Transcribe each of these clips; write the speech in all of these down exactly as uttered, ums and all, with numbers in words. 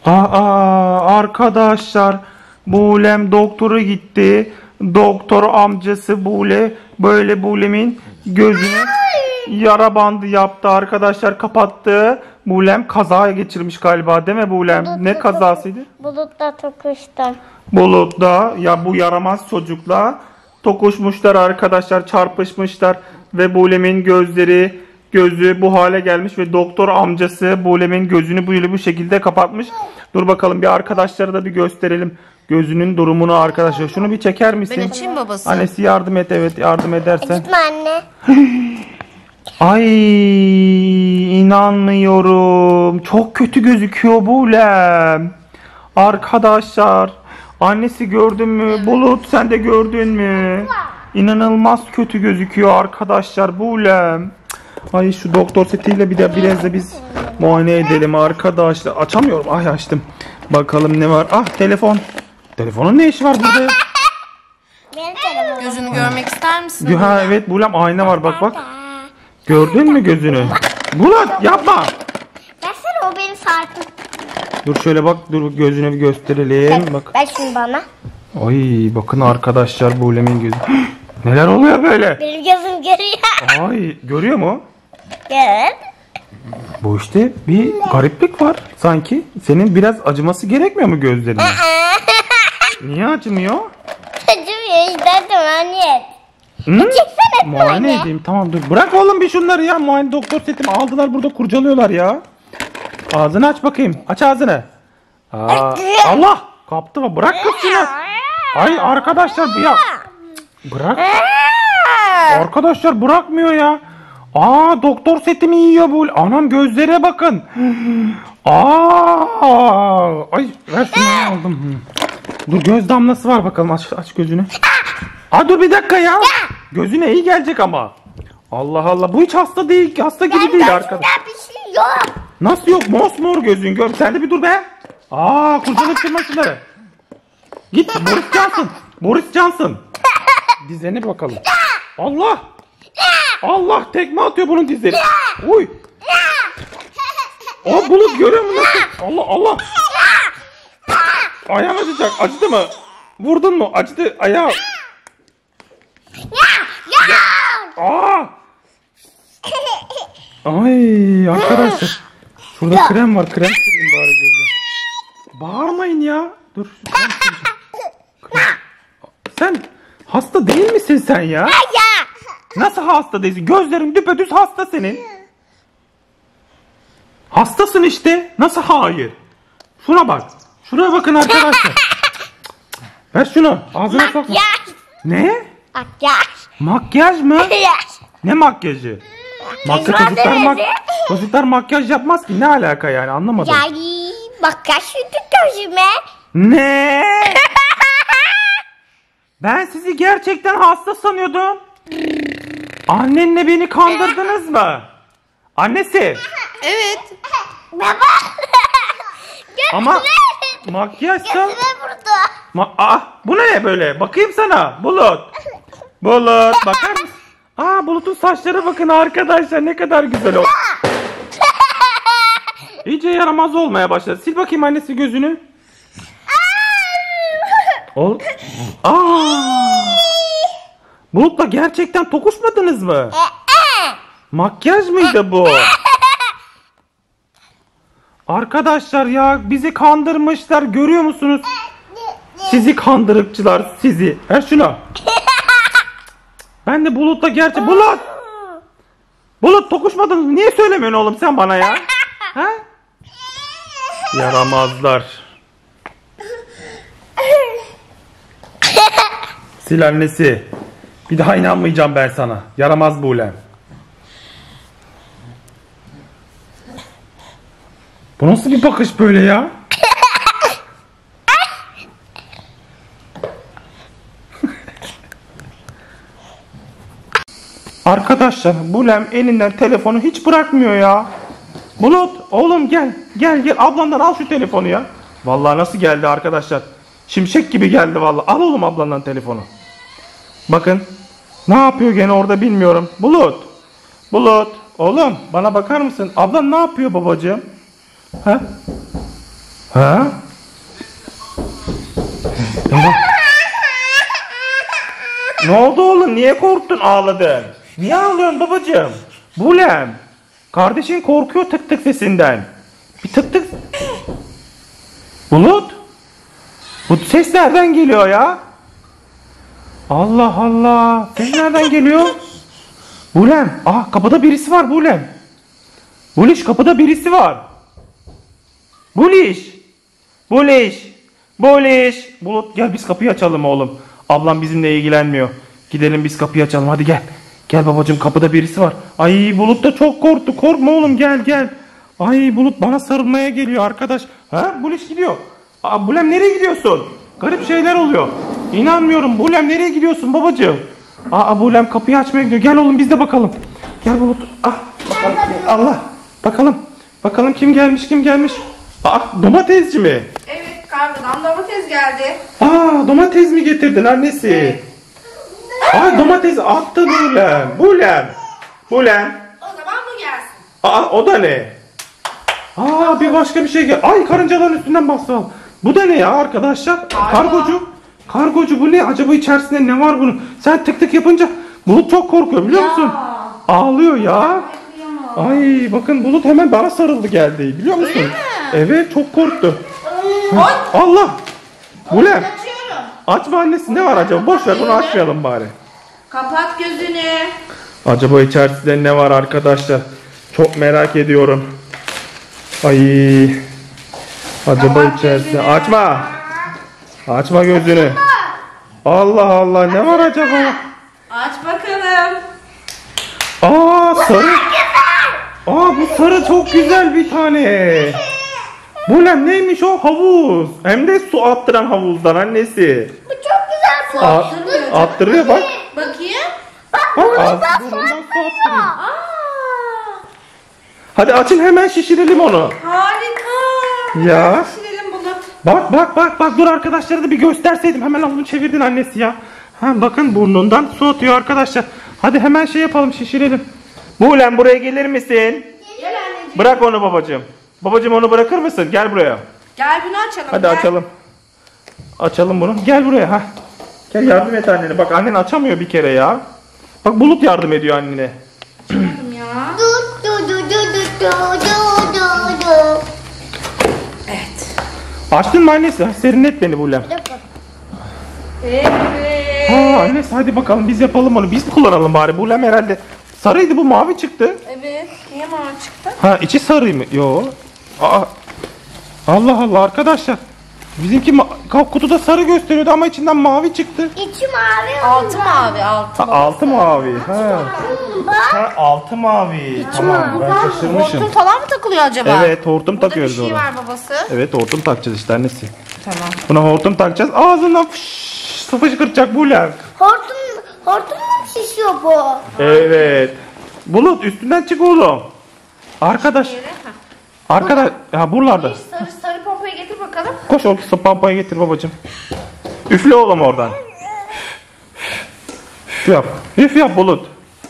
Aa, arkadaşlar, Bulem doktora gitti. Doktor amcası Bule böyle Bulem'in gözüne yara bandı yaptı arkadaşlar, kapattı. Bulem kaza geçirmiş galiba, değil mi Bulem? Bulut ne kazasıydı? Bulutla tokuştum. Bulutla ya bu yaramaz çocukla tokuşmuşlar arkadaşlar, çarpışmışlar ve Bulem'in gözleri gözü bu hale gelmiş ve doktor amcası Bulem'in gözünü böyle bu şekilde kapatmış. Dur bakalım, bir arkadaşlara da bir gösterelim gözünün durumunu arkadaşlar. Şunu bir çeker misin? Ben açayım babası. Annesi yardım et, evet yardım edersen. Gitme anne. Ay, inanmıyorum. Çok kötü gözüküyor Bulem. Arkadaşlar, annesi gördün mü? Bulut, sen de gördün mü? İnanılmaz kötü gözüküyor arkadaşlar Bulem. Ay, şu doktor setiyle bir de biraz da biz muayene edelim arkadaşlar. Açamıyorum. Ay, açtım. Bakalım ne var? Ah, telefon. Telefonun ne işi var burada? Benim telefonum. Gözünü görmek ister misin? Ha evet Bulem, ayna var, bak bak. Gördün mü gözünü? Bulut, yapma. Versene, o benim saatim. Dur şöyle bak, dur gözüne bir gösterelim. Bak. Ver şunu bana. Ay, bakın arkadaşlar, Bulem'in gözü. Neler oluyor böyle? Benim gözüm görüyor. Ay, görüyor mu? Gör. Bu işte bir gariplik var sanki. Senin biraz acıması gerekmiyor mu gözlerine? Niye acımıyor? Acımıyor işte, anne. Hı? Çeksene Muayene anne. edeyim, tamam dur. Bırak oğlum bir şunları ya. Muayene doktor setimi aldılar, burada kurcalıyorlar ya. Ağzını aç bakayım. Aç ağzını. Aa, Allah! Kaptı mı? Bırak kız şunu. Ay arkadaşlar bu ya. Bırak. Arkadaşlar bırakmıyor ya. Aa, doktor setimi yiyor bu. Anam, gözlere bakın. Aa! Ay, ver şunu, aldım. Dur, göz damlası var, bakalım, aç aç gözünü. Aa, dur bir dakika ya. Gözüne iyi gelecek ama. Allah Allah, bu hiç hasta değil, hasta gibi değil arkadaş. Bir şey yok. Nasıl yok? Mosmor gözün, gör. Sen de bir dur be. Aa, kurcalayıp durma şunları. Git Boris Johnson. Boris Johnson. Dizlerine bir bakalım. Allah. Allah, tekme atıyor bunun dizleri. Uy. Aa, Bulut görüyor musun? Allah Allah. Ayağın acıyacak. Acıdı mı? Vurdun mu? Acıdı ayağı. Aa. Ay arkadaşlar. Şurada krem var. Krem süreyim bari gözüne. Bağırmayın ya. Dur. Krem süreceğim. Krem. Sen hasta değil misin sen ya? Nasıl hasta değilsin? Gözlerin düpedüz hasta senin. Hastasın işte. Nasıl hayır? Şuna bak. Şuraya bakın arkadaşlar. Ver şunu. Ağzına sokma. Makyaj. Ne? Makyaj. Makyaj mı? Makyaj. Ne makyajı? Makyaj, çocuklar, mak çocuklar makyaj yapmaz ki. Ne alaka yani, anlamadım. Yani makyaj sürdük gözüme. Ne? Ben sizi gerçekten hasta sanıyordum. Annenle beni kandırdınız mı? Annesi. Evet. Baba. Ama makyajsa... Gözüme vurdu. Ma ah, bu ne böyle? Bakayım sana. Bulut. Bulut, bakar mısın? Aa, Bulut'un saçlara bakın arkadaşlar, ne kadar güzel oldu. İyice yaramaz olmaya başladı. Sil bakayım annesi gözünü. Ol. Aa! Bulut'la gerçekten tokuşmadınız mı? Makyaj mıydı bu? Arkadaşlar ya, bizi kandırmışlar, görüyor musunuz? Sizi kandırıkçılar, sizi. Ver şunu. Ben de Bulut'la gerçek... Bulut! Bulut, tokuşmadınız mı? Niye söylemiyorsun oğlum sen bana ya? Ha? Yaramazlar. Sil annesi. Bir daha inanmayacağım ben sana. Yaramaz Bulem. Bu nasıl bir bakış böyle ya? Arkadaşlar, Bulem elinden telefonu hiç bırakmıyor ya. Bulut, oğlum gel. Gel gel, ablandan al şu telefonu ya. Vallahi nasıl geldi arkadaşlar. Şimşek gibi geldi vallahi. Al oğlum ablandan telefonu. Bakın. Ne yapıyor gene orada bilmiyorum. Bulut. Bulut. Oğlum bana bakar mısın? Ablan ne yapıyor babacığım? Ha? Ha? Ne oldu oğlum? Niye korktun, ağladın? Niye ağlıyorsun babacığım? Bulem. Kardeşin korkuyor tık tık sesinden. Bir tık tık. Bulut. Bu ses nereden geliyor ya? Allah Allah. Ses nereden geliyor? Bulem. Ah, kapıda birisi var Bulem. Buliş, kapıda birisi var. Buliş. Buliş. Buliş. Bulut, gel biz kapıyı açalım oğlum. Ablam bizimle ilgilenmiyor. Gidelim biz kapıyı açalım, hadi gel. Gel babacığım, kapıda birisi var. Ay, Bulut da çok korktu. Korkma oğlum, gel gel. Ay, Bulut bana sarılmaya geliyor arkadaş. Ha, Buliş gidiyor. Aa, Bulem nereye gidiyorsun? Garip şeyler oluyor. İnanmıyorum. Bulem nereye gidiyorsun babacığım? Aa, Bulem kapıyı açmaya gidiyor. Gel oğlum, biz de bakalım. Gel Bulut. Ah, bakalım. Allah. Bakalım. Bakalım kim gelmiş, kim gelmiş. Aa, domatesci mi? Evet, kargodan domates geldi. Aa, domates mi getirdin annesi? Evet. Ay, domates attı Bulem. Bulem. Bulem. O zaman bu gelsin. Aa, o da ne? Aa, bir başka bir şey gel. Ay, karıncaların üstünden bastı. Bu da ne ya arkadaşlar? Kargocu. Kargocu, bu ne? Acaba içerisinde ne var bunun? Sen tık tık yapınca Bulut çok korkuyor, biliyor musun? Ağlıyor ya. Ay, bakın Bulut hemen bana sarıldı geldi, biliyor musun? Öyle mi? Evet, çok korktu. Oy. Allah. Bulem. Açıyorum. Açma annesi, ne var acaba? Boş ver, bunu açmayalım bari. Kapat gözünü. Acaba içerisinde ne var arkadaşlar? Çok merak ediyorum. Ay. Acaba Kapat içerisinde. gözünü. Açma. Açma gözünü. Allah Allah, ne var acaba? Aç bakalım. Aa, sarı. Aa, bu sarı çok güzel bir tane. Bu lan neymiş o? Havuz. Hem de su attıran havuzdan annesi. Bu çok güzel su. Aa, Attırmıyor. attırıyor bak. Bakayım. Bak, Buradan ağzı- su burnundan su attırıyor. attırıyor. Aa, Hadi açın, hemen şişirelim onu. harika. Ya. Pişirelim Bulut. Bak bak bak bak, dur arkadaşlara da bir gösterseydim, hemen onu çevirdin annesi ya. Ha, bakın burnundan su atıyor arkadaşlar. Hadi hemen şey yapalım, şişirelim. Buğlem, buraya gelir misin? Gel anneciğim. Bırak onu babacığım. Babacığım, onu bırakır mısın? Gel buraya. Gel bunu açalım. Hadi gel. açalım. Açalım bunu. Gel buraya ha. Gel yardım et annene. Bak, annen açamıyor bir kere ya. Bak, Bulut yardım ediyor annene. Açamadım ya. Du du du du du du du du. Evet. Açtın mı annesi? Ha, serinlet beni Buğlem. Evet. Ha, annesi, hadi bakalım biz yapalım onu. Biz kullanalım bari. Buğlem herhalde sarıydı, bu mavi çıktı. Evet. Niye mavi çıktı? Ha, içi sarı mı? Yo. Aa. Allah Allah arkadaşlar. Bizimki ma- kutuda sarı gösteriyordu ama içinden mavi çıktı. İçi mavi. Altı mavi altı. Ha, altı mavi. Ha. Ha, altı mavi. Tamam, ben şaşırmışım. Hortum falan mı takılıyor acaba? Evet, hortum Burada takıyoruz bir şey ona. var babası. Evet, hortum takacağız işte annesi. Tamam. Buna hortum takacağız. Ağzından fış, su fışkıracak Buğlem. Hortum, hortumla mı şişiyor bu? Evet. Bulut, üstünden çık oğlum. Arkadaş. Yere, ha. Arkadaş. Ha, buralarda. Sarı sarı pompayı getir bakalım. Koş oğlum, su pampayı getir babacığım. Üfle oğlum oradan. Üf yap. Üf yap Bulut.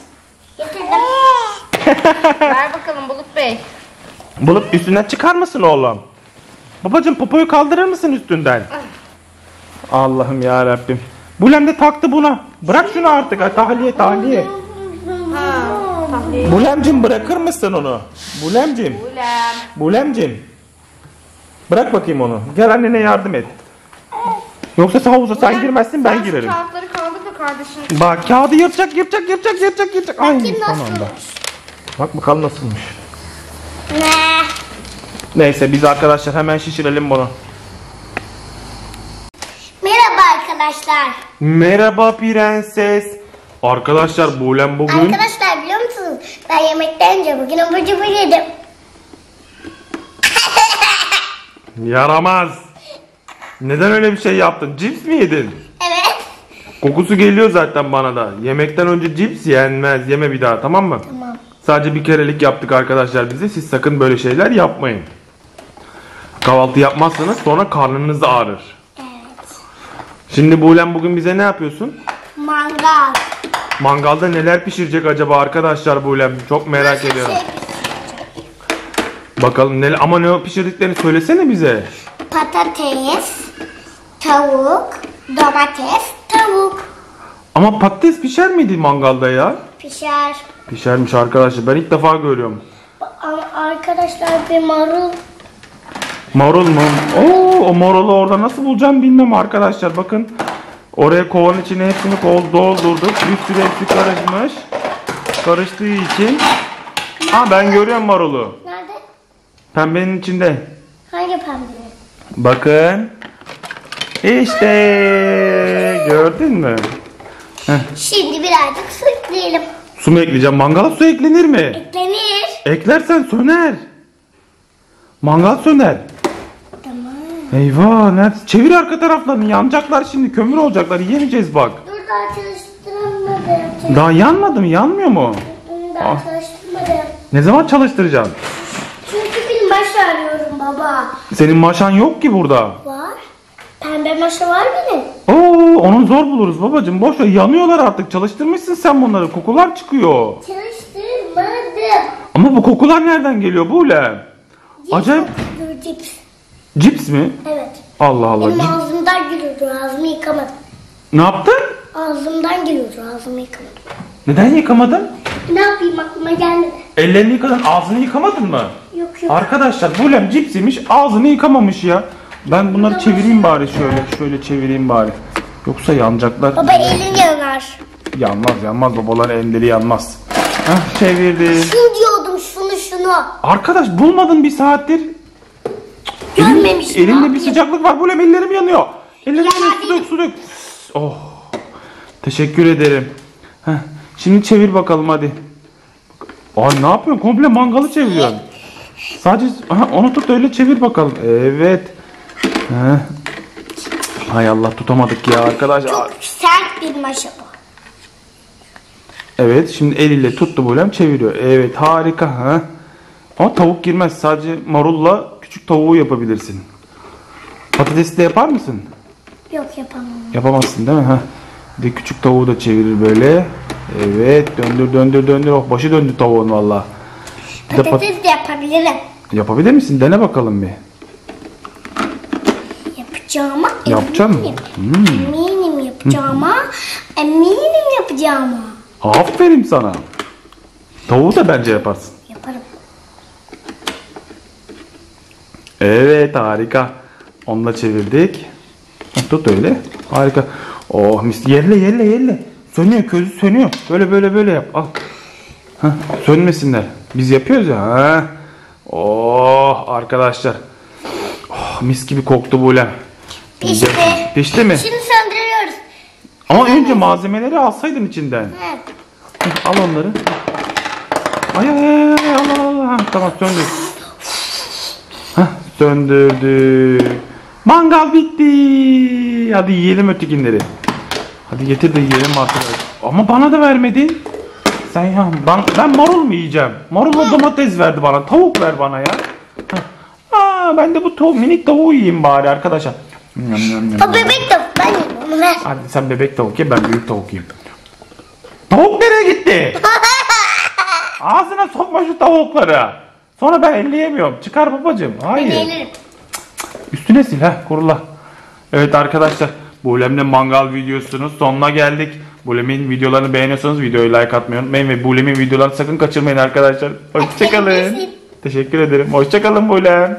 Ver bakalım Bulut Bey. Bulut, üstünden çıkar mısın oğlum? Babacığım, popoyu kaldırır mısın üstünden? Allah'ım ya Rabbim. Bulem de taktı buna. Bırak şunu artık. Ha, tahliye tahliye. Ha. Tahliye. Bulemcim, bırakır mısın onu? Bulemcim. Bulem. Bulemcim. Bırak bakayım onu. Gel annene yardım et. Yoksa sen havuza sen girmezsin, ben Sen şu girerim. kağıtları kaldır da kardeşin. Bak, kağıdı yırtacak yırtacak yırtacak yırtacak yırtacak. Ay, Bakayım son nasıl? anda. Bak bakalım nasılmış. Ne? Neyse, biz arkadaşlar hemen şişirelim bunu. Merhaba arkadaşlar. Merhaba prenses. Arkadaşlar, Bulem bugün... Arkadaşlar biliyor musunuz? Ben yemekten önce bugün abur cubur yedim. Yaramaz. Neden öyle bir şey yaptın? Cips mi yedin? Evet. Kokusu geliyor zaten bana da. Yemekten önce cips yenmez. Yeme bir daha, tamam mı? Tamam. Sadece bir kerelik yaptık arkadaşlar bize. Siz sakın böyle şeyler yapmayın. Kahvaltı yapmazsanız sonra karnınız ağrır. Evet. Şimdi Bulem, bugün bize ne yapıyorsun? Mangal. Mangalda neler pişirecek acaba arkadaşlar Bulem? Çok merak ediyorum. Şey, Bakalım neler, ama ne pişirdiklerini söylesene bize. patates, tavuk, domates, tavuk. Ama patates pişer miydi mangalda ya? Pişer. Pişermiş arkadaşlar. Ben ilk defa görüyorum. Ama arkadaşlar bir marul. Marul mu? Oo, o marulu orada nasıl bulacağım bilmem arkadaşlar. Bakın. Oraya kovanın içine hepsini kol doldurduk. Bir sürü hepsi karışmış. Karıştığı için. Ha ben görüyorum marulu. Nerede? Pembenin içinde. Hangi pembe? Bakın. İşte gördün mü? Heh. Şimdi birazcık su ekleyelim. Su mu ekleyeceğim? Mangala su eklenir mi? Eklenir. Eklersen söner. Mangal söner. Tamam. Eyvah, nerede? Çevir arka taraflarını, yanacaklar şimdi, kömür olacaklar, yiyemeyeceğiz bak. Dur daha çalıştıramadım. Daha yanmadı mı? Yanmıyor mu? Daha Ah. çalıştırmadım. Ne zaman çalıştıracağım? Çünkü bir maşa arıyorum baba. Senin maşan yok ki burada. Var. Pembe maşa var benim. Oo, onu zor buluruz babacığım. Boş ver, yanıyorlar artık. Çalıştırmışsın sen bunları. Kokular çıkıyor. Çalıştırmadım. Ama bu kokular nereden geliyor Buğlem? Acayip. Dur cips. Cips mi? Evet. Allah Allah. Benim Cip- ağzımdan geliyordu. Ağzımı yıkamadım. Ne yaptın? Ağzımdan geliyordu. Ağzımı yıkamadım. Neden yıkamadın? Ne yapayım aklıma gelmedi. Ellerini yıkadın, ağzını yıkamadın mı? Yok yok. Arkadaşlar Buğlem cips yemiş, ağzını yıkamamış ya. Ben bunları çevireyim bari şöyle. Şöyle çevireyim bari. Yoksa yanacaklar. Baba elin yanar. Yanmaz yanmaz, babaların elleri yanmaz. Heh, çevirdim. Şunu diyordum şunu şunu. Arkadaş bulmadın bir saattir. Görmemişim. Elinde bir abi. sıcaklık var. Buğlem ellerim yanıyor. Ellerim Ya, yanıyor. Su dök su dök. Oh. Teşekkür ederim. Heh, şimdi çevir bakalım hadi. Ay ne yapıyorsun? Komple mangalı çeviriyorsun. Sadece aha, onu tut öyle çevir bakalım. Evet. Heh. Hay Allah, tutamadık ya arkadaşlar. Çok sert bir maşa bu. Evet, şimdi eliyle tuttu Buğlem, çeviriyor. Evet, harika. Ha. Ama tavuk girmez. Sadece marulla küçük tavuğu yapabilirsin. Patatesi de yapar mısın? Yok yapamam. Yapamazsın değil mi? Ha. Bir de küçük tavuğu da çevirir böyle. Evet, döndür döndür döndür. Oh, başı döndü tavuğun valla. Bir de pat- Patates de yapabilirim. Yapabilir misin? Dene bakalım bir. Yapacağıma Yapacak mısın? eminim. Eminim yapacağıma. Eminim yapacağıma. Aferin sana. Tavuğu da bence yaparsın. Yaparım. Evet, harika. Onu da çevirdik. Tut öyle. Harika. Oh mis. Yerle yerle yerle. Sönüyor, közü sönüyor. Böyle böyle böyle yap. Al. Heh, sönmesinler. Biz yapıyoruz ya. Ha. Oh arkadaşlar. Oh, mis gibi koktu Buğlem. Pişti. Pişti mi? Şimdi söndürüyoruz. Ama önce malzemeleri alsaydın içinden. Evet. Al onları. Ay ay ay ay Allah Allah. Ha, tamam söndür. Heh, söndürdük. Mangal bitti. Hadi yiyelim ötekinleri. Hadi getir de yiyelim arkadaşlar. Ama bana da vermedin. Sen ya ben, ben marul mu yiyeceğim? Marulla domates verdi bana. Tavuk ver bana ya. Heh. Aa, ben de bu tavuk, minik tavuğu yiyeyim bari arkadaşlar. O bebek de ben yiyeyim, onu ver. Hadi sen bebek tavuk ye, ben büyük tavuk yiyeyim. Tavuk nereye gitti? Ağzına sokma şu tavukları. Sonra ben elleyemiyorum. Çıkar babacığım. Hayır. Ben gelirim. Üstüne sil ha, kurula. Evet arkadaşlar, Buğlem'le mangal videosunun sonuna geldik. Buğlem'in videolarını beğeniyorsanız videoyu like atmayı unutmayın ve Buğlem'in videolarını sakın kaçırmayın arkadaşlar. Hoşçakalın. Benim Teşekkür ederim. Hoşçakalın Buğlem.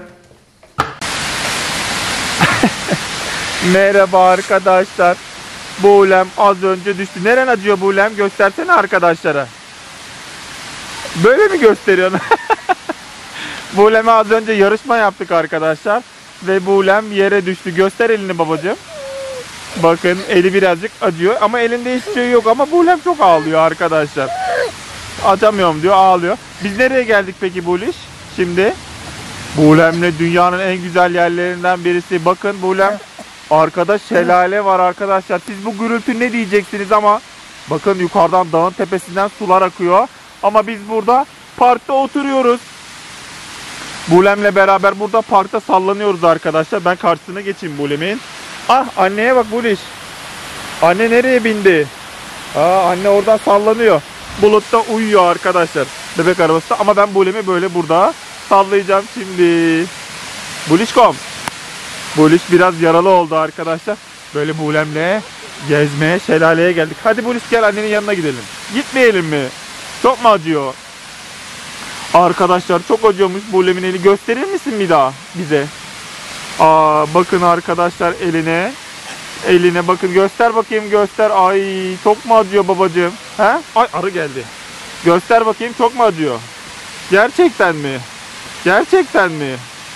Merhaba arkadaşlar. Buğlem az önce düştü. Neren acıyor Buğlem? Göstersene arkadaşlara. Böyle mi gösteriyorsun? Buğlem'e az önce yarışma yaptık arkadaşlar. Ve Buğlem yere düştü. Göster elini babacığım. Bakın eli birazcık acıyor. Ama elinde hiçbir şey yok. Ama Buğlem çok ağlıyor arkadaşlar. Açamıyorum diyor, ağlıyor. Biz nereye geldik peki Buğliş? Şimdi Buğlem'le dünyanın en güzel yerlerinden birisi. Bakın Buğlem, arkada şelale var arkadaşlar. Siz bu gürültü ne diyeceksiniz ama bakın yukarıdan dağın tepesinden sular akıyor. Ama biz burada parkta oturuyoruz. Buğlem'le beraber burada parkta sallanıyoruz arkadaşlar. Ben karşısına geçeyim Buğlem'in. Ah, anneye bak Buğliş. Anne nereye bindi? Aa, anne oradan sallanıyor. Bulut da uyuyor arkadaşlar. Bebek arabası da. Ama ben Buğlem'i böyle burada sallayacağım şimdi. Bulişkom. Buliş biraz yaralı oldu arkadaşlar. Böyle Bulem'le gezmeye, şelaleye geldik. Hadi Buliş gel annenin yanına gidelim. Gitmeyelim mi? Çok mu acıyor? Arkadaşlar çok acıyormuş Bulem'in eli. Gösterir misin bir daha bize? Aa, bakın arkadaşlar eline. Eline bakın, göster bakayım, göster. Ay çok mu acıyor babacığım? He? Ay arı geldi. Göster bakayım, çok mu acıyor? Gerçekten mi? Gerçekten mi?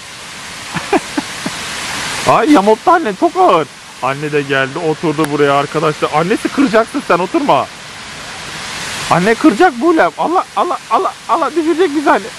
Ay yamulttu anne, çok ağır. Anne de geldi, oturdu buraya arkadaşlar. Annesi kıracaksın sen, oturma. Anne kıracak Bulem. Allah Allah Allah Allah düşürecek bizi anne.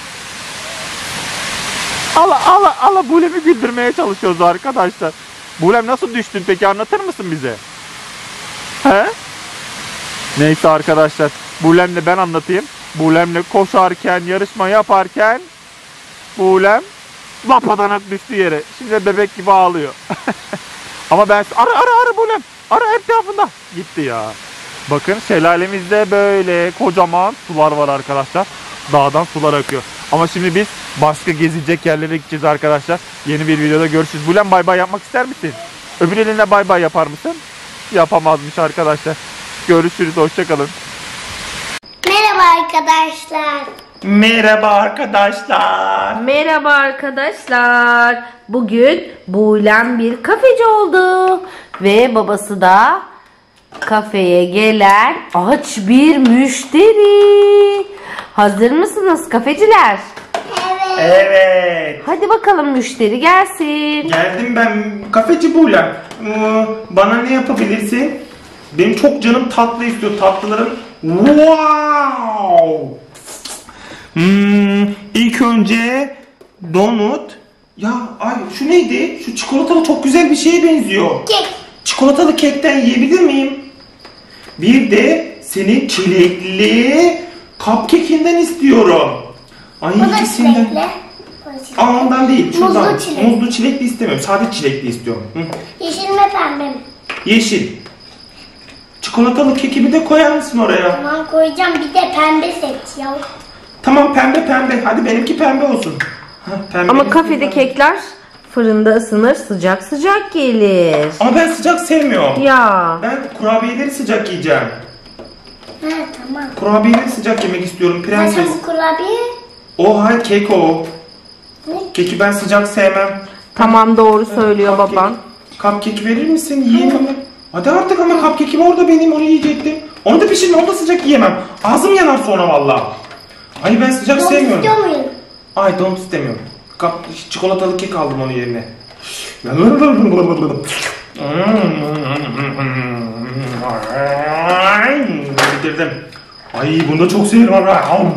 Allah Allah Allah Bulem'i güldürmeye çalışıyoruz arkadaşlar. Bulem nasıl düştün peki, anlatır mısın bize? He? Neyse arkadaşlar, Bulem'le ben anlatayım. Bulem'le koşarken, yarışma yaparken Bulem lapadanak düştü yere. Şimdi bebek gibi ağlıyor. Ama ben ara ara ara Bulem. Ara etrafında. Gitti ya. Bakın şelalemizde böyle kocaman sular var arkadaşlar. Dağdan sular akıyor. Ama şimdi biz başka gezecek yerlere gideceğiz arkadaşlar. Yeni bir videoda görüşürüz. Bulem bay bay yapmak ister misin? Öbür elinle bay bay yapar mısın? Yapamazmış arkadaşlar. Görüşürüz, hoşçakalın. Merhaba arkadaşlar. Merhaba arkadaşlar. Merhaba arkadaşlar. Bugün Bulem bir kafeci oldu. Ve babası da kafeye gelen aç bir müşteri. Hazır mısınız kafeciler? Evet. Evet. Hadi bakalım müşteri gelsin. Geldim ben, kafeci Bulem. Ee, Bana ne yapabilirsin? Benim çok canım tatlı istiyor, tatlılarım. Wow! Hmm, ilk önce donut. Ya ay şu neydi? Şu çikolatalı çok güzel bir şeye benziyor. Kek. Çikolatalı kekten yiyebilir miyim? Bir de senin çilekli cupcake'inden istiyorum. Ay Bu da ikisinden. çilekli. Bu da çilekli. Aa, ondan değil. Şuradan. Muzlu çilek. Muzlu çilekli istemiyorum. Sadece çilekli istiyorum. Hı. Yeşil mi pembe mi? Yeşil. Çikolatalı kekimi de koyar mısın oraya? Tamam koyacağım, bir de pembe seç ya. Tamam, pembe pembe. Hadi benimki pembe olsun. Hah, pembe Ama olsun. kafede kekler fırında ısınır, sıcak sıcak gelir. Ama ben sıcak sevmiyorum. Ya. Ben kurabiyeleri sıcak yiyeceğim. Ha tamam. Kurabiyeleri sıcak yemek istiyorum prenses. Zaten bu kurabiye O hayır, kek o. ne? Keki ben sıcak sevmem. Tamam, doğru söylüyor Cupcake- baban. Cupcake verir misin? Yiyeyim ama. Hadi artık, ama cupcake'im orada benim, onu yiyecektim. Onu da pişirme, onu da sıcak yiyemem. Ağzım yanar sonra valla. Ay ben sıcak Don sevmiyorum. istiyor muyum? Ay don't istemiyorum. Kap, çikolatalı kek aldım onun yerine. Bitirdim. Ay bunu da çok severim abi.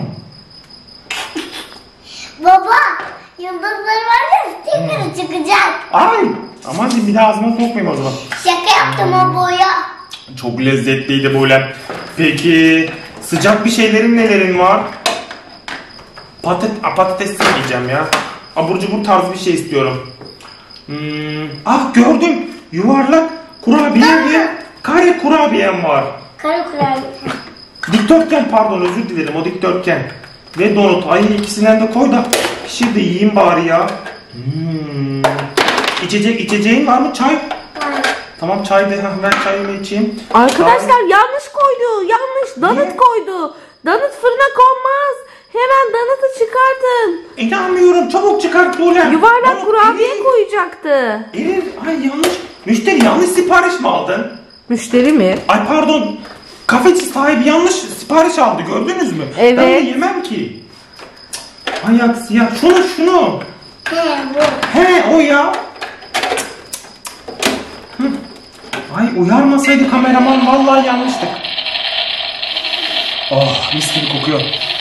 Baba, yıldızları var ya tekrar çıkacak. Ay aman diyeyim, bir daha ağzıma sokmayayım o zaman. Şaka yaptım o boya. Çok lezzetliydi böyle. Peki sıcak bir şeylerin nelerin var? Patat patates yiyeceğim ya. Abur cubur tarzı bir şey istiyorum. Hmm, ah gördüm. Yuvarlak kurabiye ve kare kurabiyem var. Kara kurabiye. Dikdörtgen, pardon, özür dilerim, o dikdörtgen. Ve donut. Ay ikisinden de koy da pişir de yiyeyim bari ya. Hmm. İçecek, içeceğin var mı? Çay? Var. Tamam çay de, ben çayımı içeyim. Arkadaşlar yanlış koydu. Yanlış. Donut Niye? koydu. Donut fırına konmaz. Hemen donut'u çıkartın. İnanmıyorum, çabuk çıkart Bulem. Yuvarlak Donut kurabiye erir. koyacaktı. Erir. Ay yanlış. Müşteri yanlış sipariş mi aldın? Müşteri mi? Ay pardon. Kafeci sahibi yanlış sipariş aldı, gördünüz mü? Evet. Ben onu yemem ki. Cık. Ay aksi ya. Şunu şunu. He bu. He o ya. Hı. Ay uyarmasaydı kameraman, vallahi yanlıştık. Oh mis gibi kokuyor.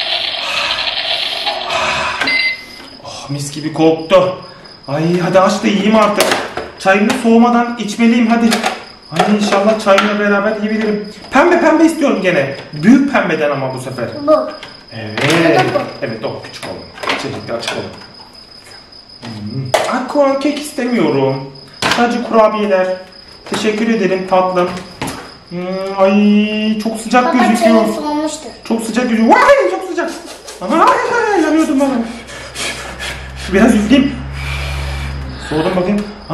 Oh mis gibi koktu. Ay hadi aç da yiyeyim artık. Çayımı soğumadan içmeliyim hadi. Ay inşallah çayımla beraber yiyebilirim. Pembe pembe istiyorum gene. Büyük pembeden ama bu sefer. Bu. Evet. Evet o küçük olun. İçecekte açık olun. Hmm. Ay kuran kek istemiyorum. Sadece kurabiyeler. Teşekkür ederim tatlım. Hmm, ay çok sıcak Baba gözüküyor. çayın soğumuştur. Çok sıcak gözüküyor. Vay çok sıcak. Aman ay ay ay yanıyordum bana. Biraz üfleyeyim. Soğudum bakayım.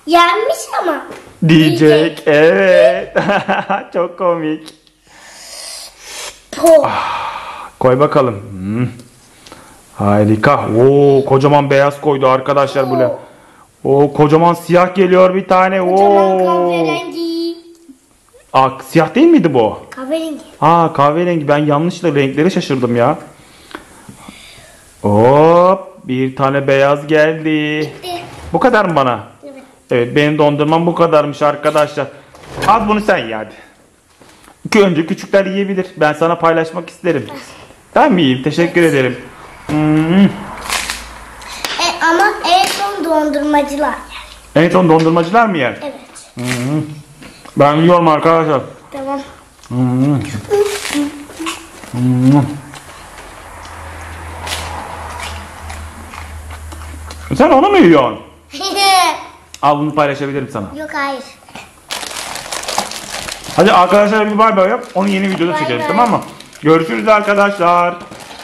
Yenmiş ama. Diyecek. Evet. Çok komik. Po. Koy bakalım. Hmm. Harika. Oo, kocaman beyaz koydu arkadaşlar böyle. Oo, kocaman siyah geliyor bir tane. Kocaman Oo. kahverengi. Aa, siyah değil miydi bu? Kahverengi. Ha, kahverengi. Ben yanlışlıkla renkleri şaşırdım ya. Hop, bir tane beyaz geldi. Bitti. Bu kadar mı bana? Evet. Evet, benim dondurmam bu kadarmış arkadaşlar. Al bunu sen ye hadi. İlk önce küçükler yiyebilir. Ben sana paylaşmak isterim. Ben mi yiyeyim? Teşekkür ederim. Hmm. E, ama en son dondurmacılar. En son dondurmacılar mı yer? Evet. Hmm. Ben yiyorum arkadaşlar. Tamam. Hmm. Hmm. Sen onu mu yiyorsun? Al, bunu paylaşabilirim sana. Yok hayır. Hadi arkadaşlar bir bay bay yap. Onu yeni videoda Bay çekeriz, bay. tamam mı? Görüşürüz arkadaşlar.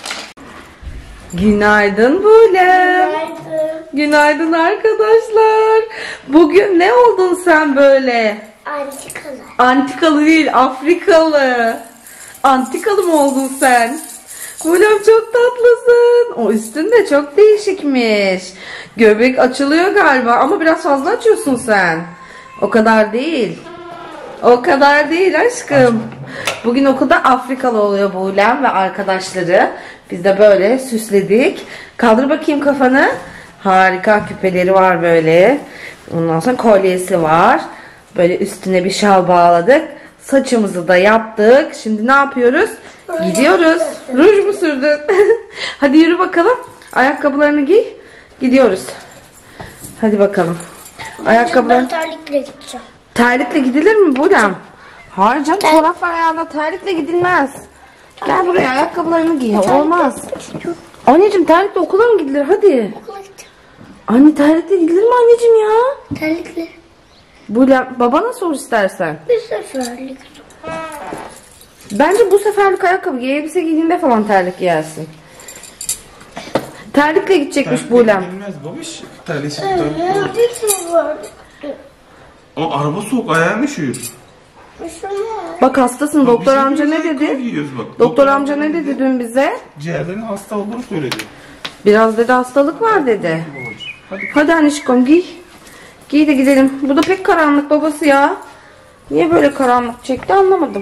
Günaydın Bulem. Günaydın arkadaşlar. Bugün ne oldun sen böyle? Antikalı. Antikalı değil, Afrikalı. Antikalı mı oldun sen? Bulem çok tatlısın. O üstün de çok değişikmiş. Göbek açılıyor galiba ama biraz fazla açıyorsun sen. O kadar değil. O kadar değil aşkım. Bugün okulda Afrikalı oluyor Bulem ve arkadaşları. Biz de böyle süsledik. Kaldır bakayım kafanı. Harika, küpeleri var böyle. Ondan sonra kolyesi var. Böyle üstüne bir şal bağladık. Saçımızı da yaptık. Şimdi ne yapıyoruz? Gidiyoruz. Ruj mu sürdün? Hadi yürü bakalım. Ayakkabılarını giy. Gidiyoruz. Hadi bakalım. Ayakkabılar. Ben terlikle gideceğim. Terlikle gidilir mi Bulem? Hayır canım, çorap var ayağında, terlikle gidilmez. Gel buraya, ayakkabılarını giy. Olmaz. Anneciğim, terlikle okula mı gidilir? Hadi. Okula gideceğim. Anne, terlikle gidilir mi anneciğim ya? Terlikle. Bulem, babana sor istersen. Bir seferlik. Bence bu seferlik ayakkabı giy, elbise giydiğinde falan terlik giyersin. Terlikle gidecekmiş Bulem. Bilmez babiş. Terlisi Bir seferlik. O araba soğuk, ayağın üşüyor. Bak hastasın, doktor amca ne dedi? Doktor amca ne dedi dün bize? Ciğerlerin hasta olduğunu söyledi. Biraz dedi hastalık var dedi. Hadi. Hadi annişkom giy. Giy de gidelim. Bu da pek karanlık babası ya. Niye böyle karanlık çekti anlamadım.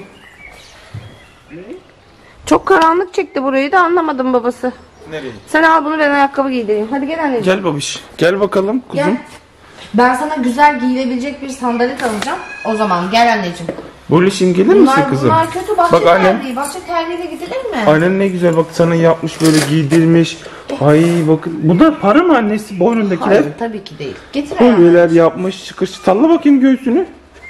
Çok karanlık çekti burayı da anlamadım babası. Nereye? Sen al bunu, ben ayakkabı giydireyim. Hadi gel anneciğim. Gel babiş. Gel bakalım kuzum. Gel. Ben sana güzel giyilebilecek bir sandalet alacağım. O zaman gel anneciğim. Böyle şimdi gelir misin Bunlar, kızım? bunlar kötü, bahçe Bak annem. terliği. Bahçe terliğiyle gidilir mi? Annen ne güzel bak sana yapmış, böyle giydirmiş. Ay bakın. Bunlar para mı annesi, boynundakiler? Hayır tabii ki değil. Getir ayağını. Kolyeler yapmış, çıkış. Salla bakayım göğsünü.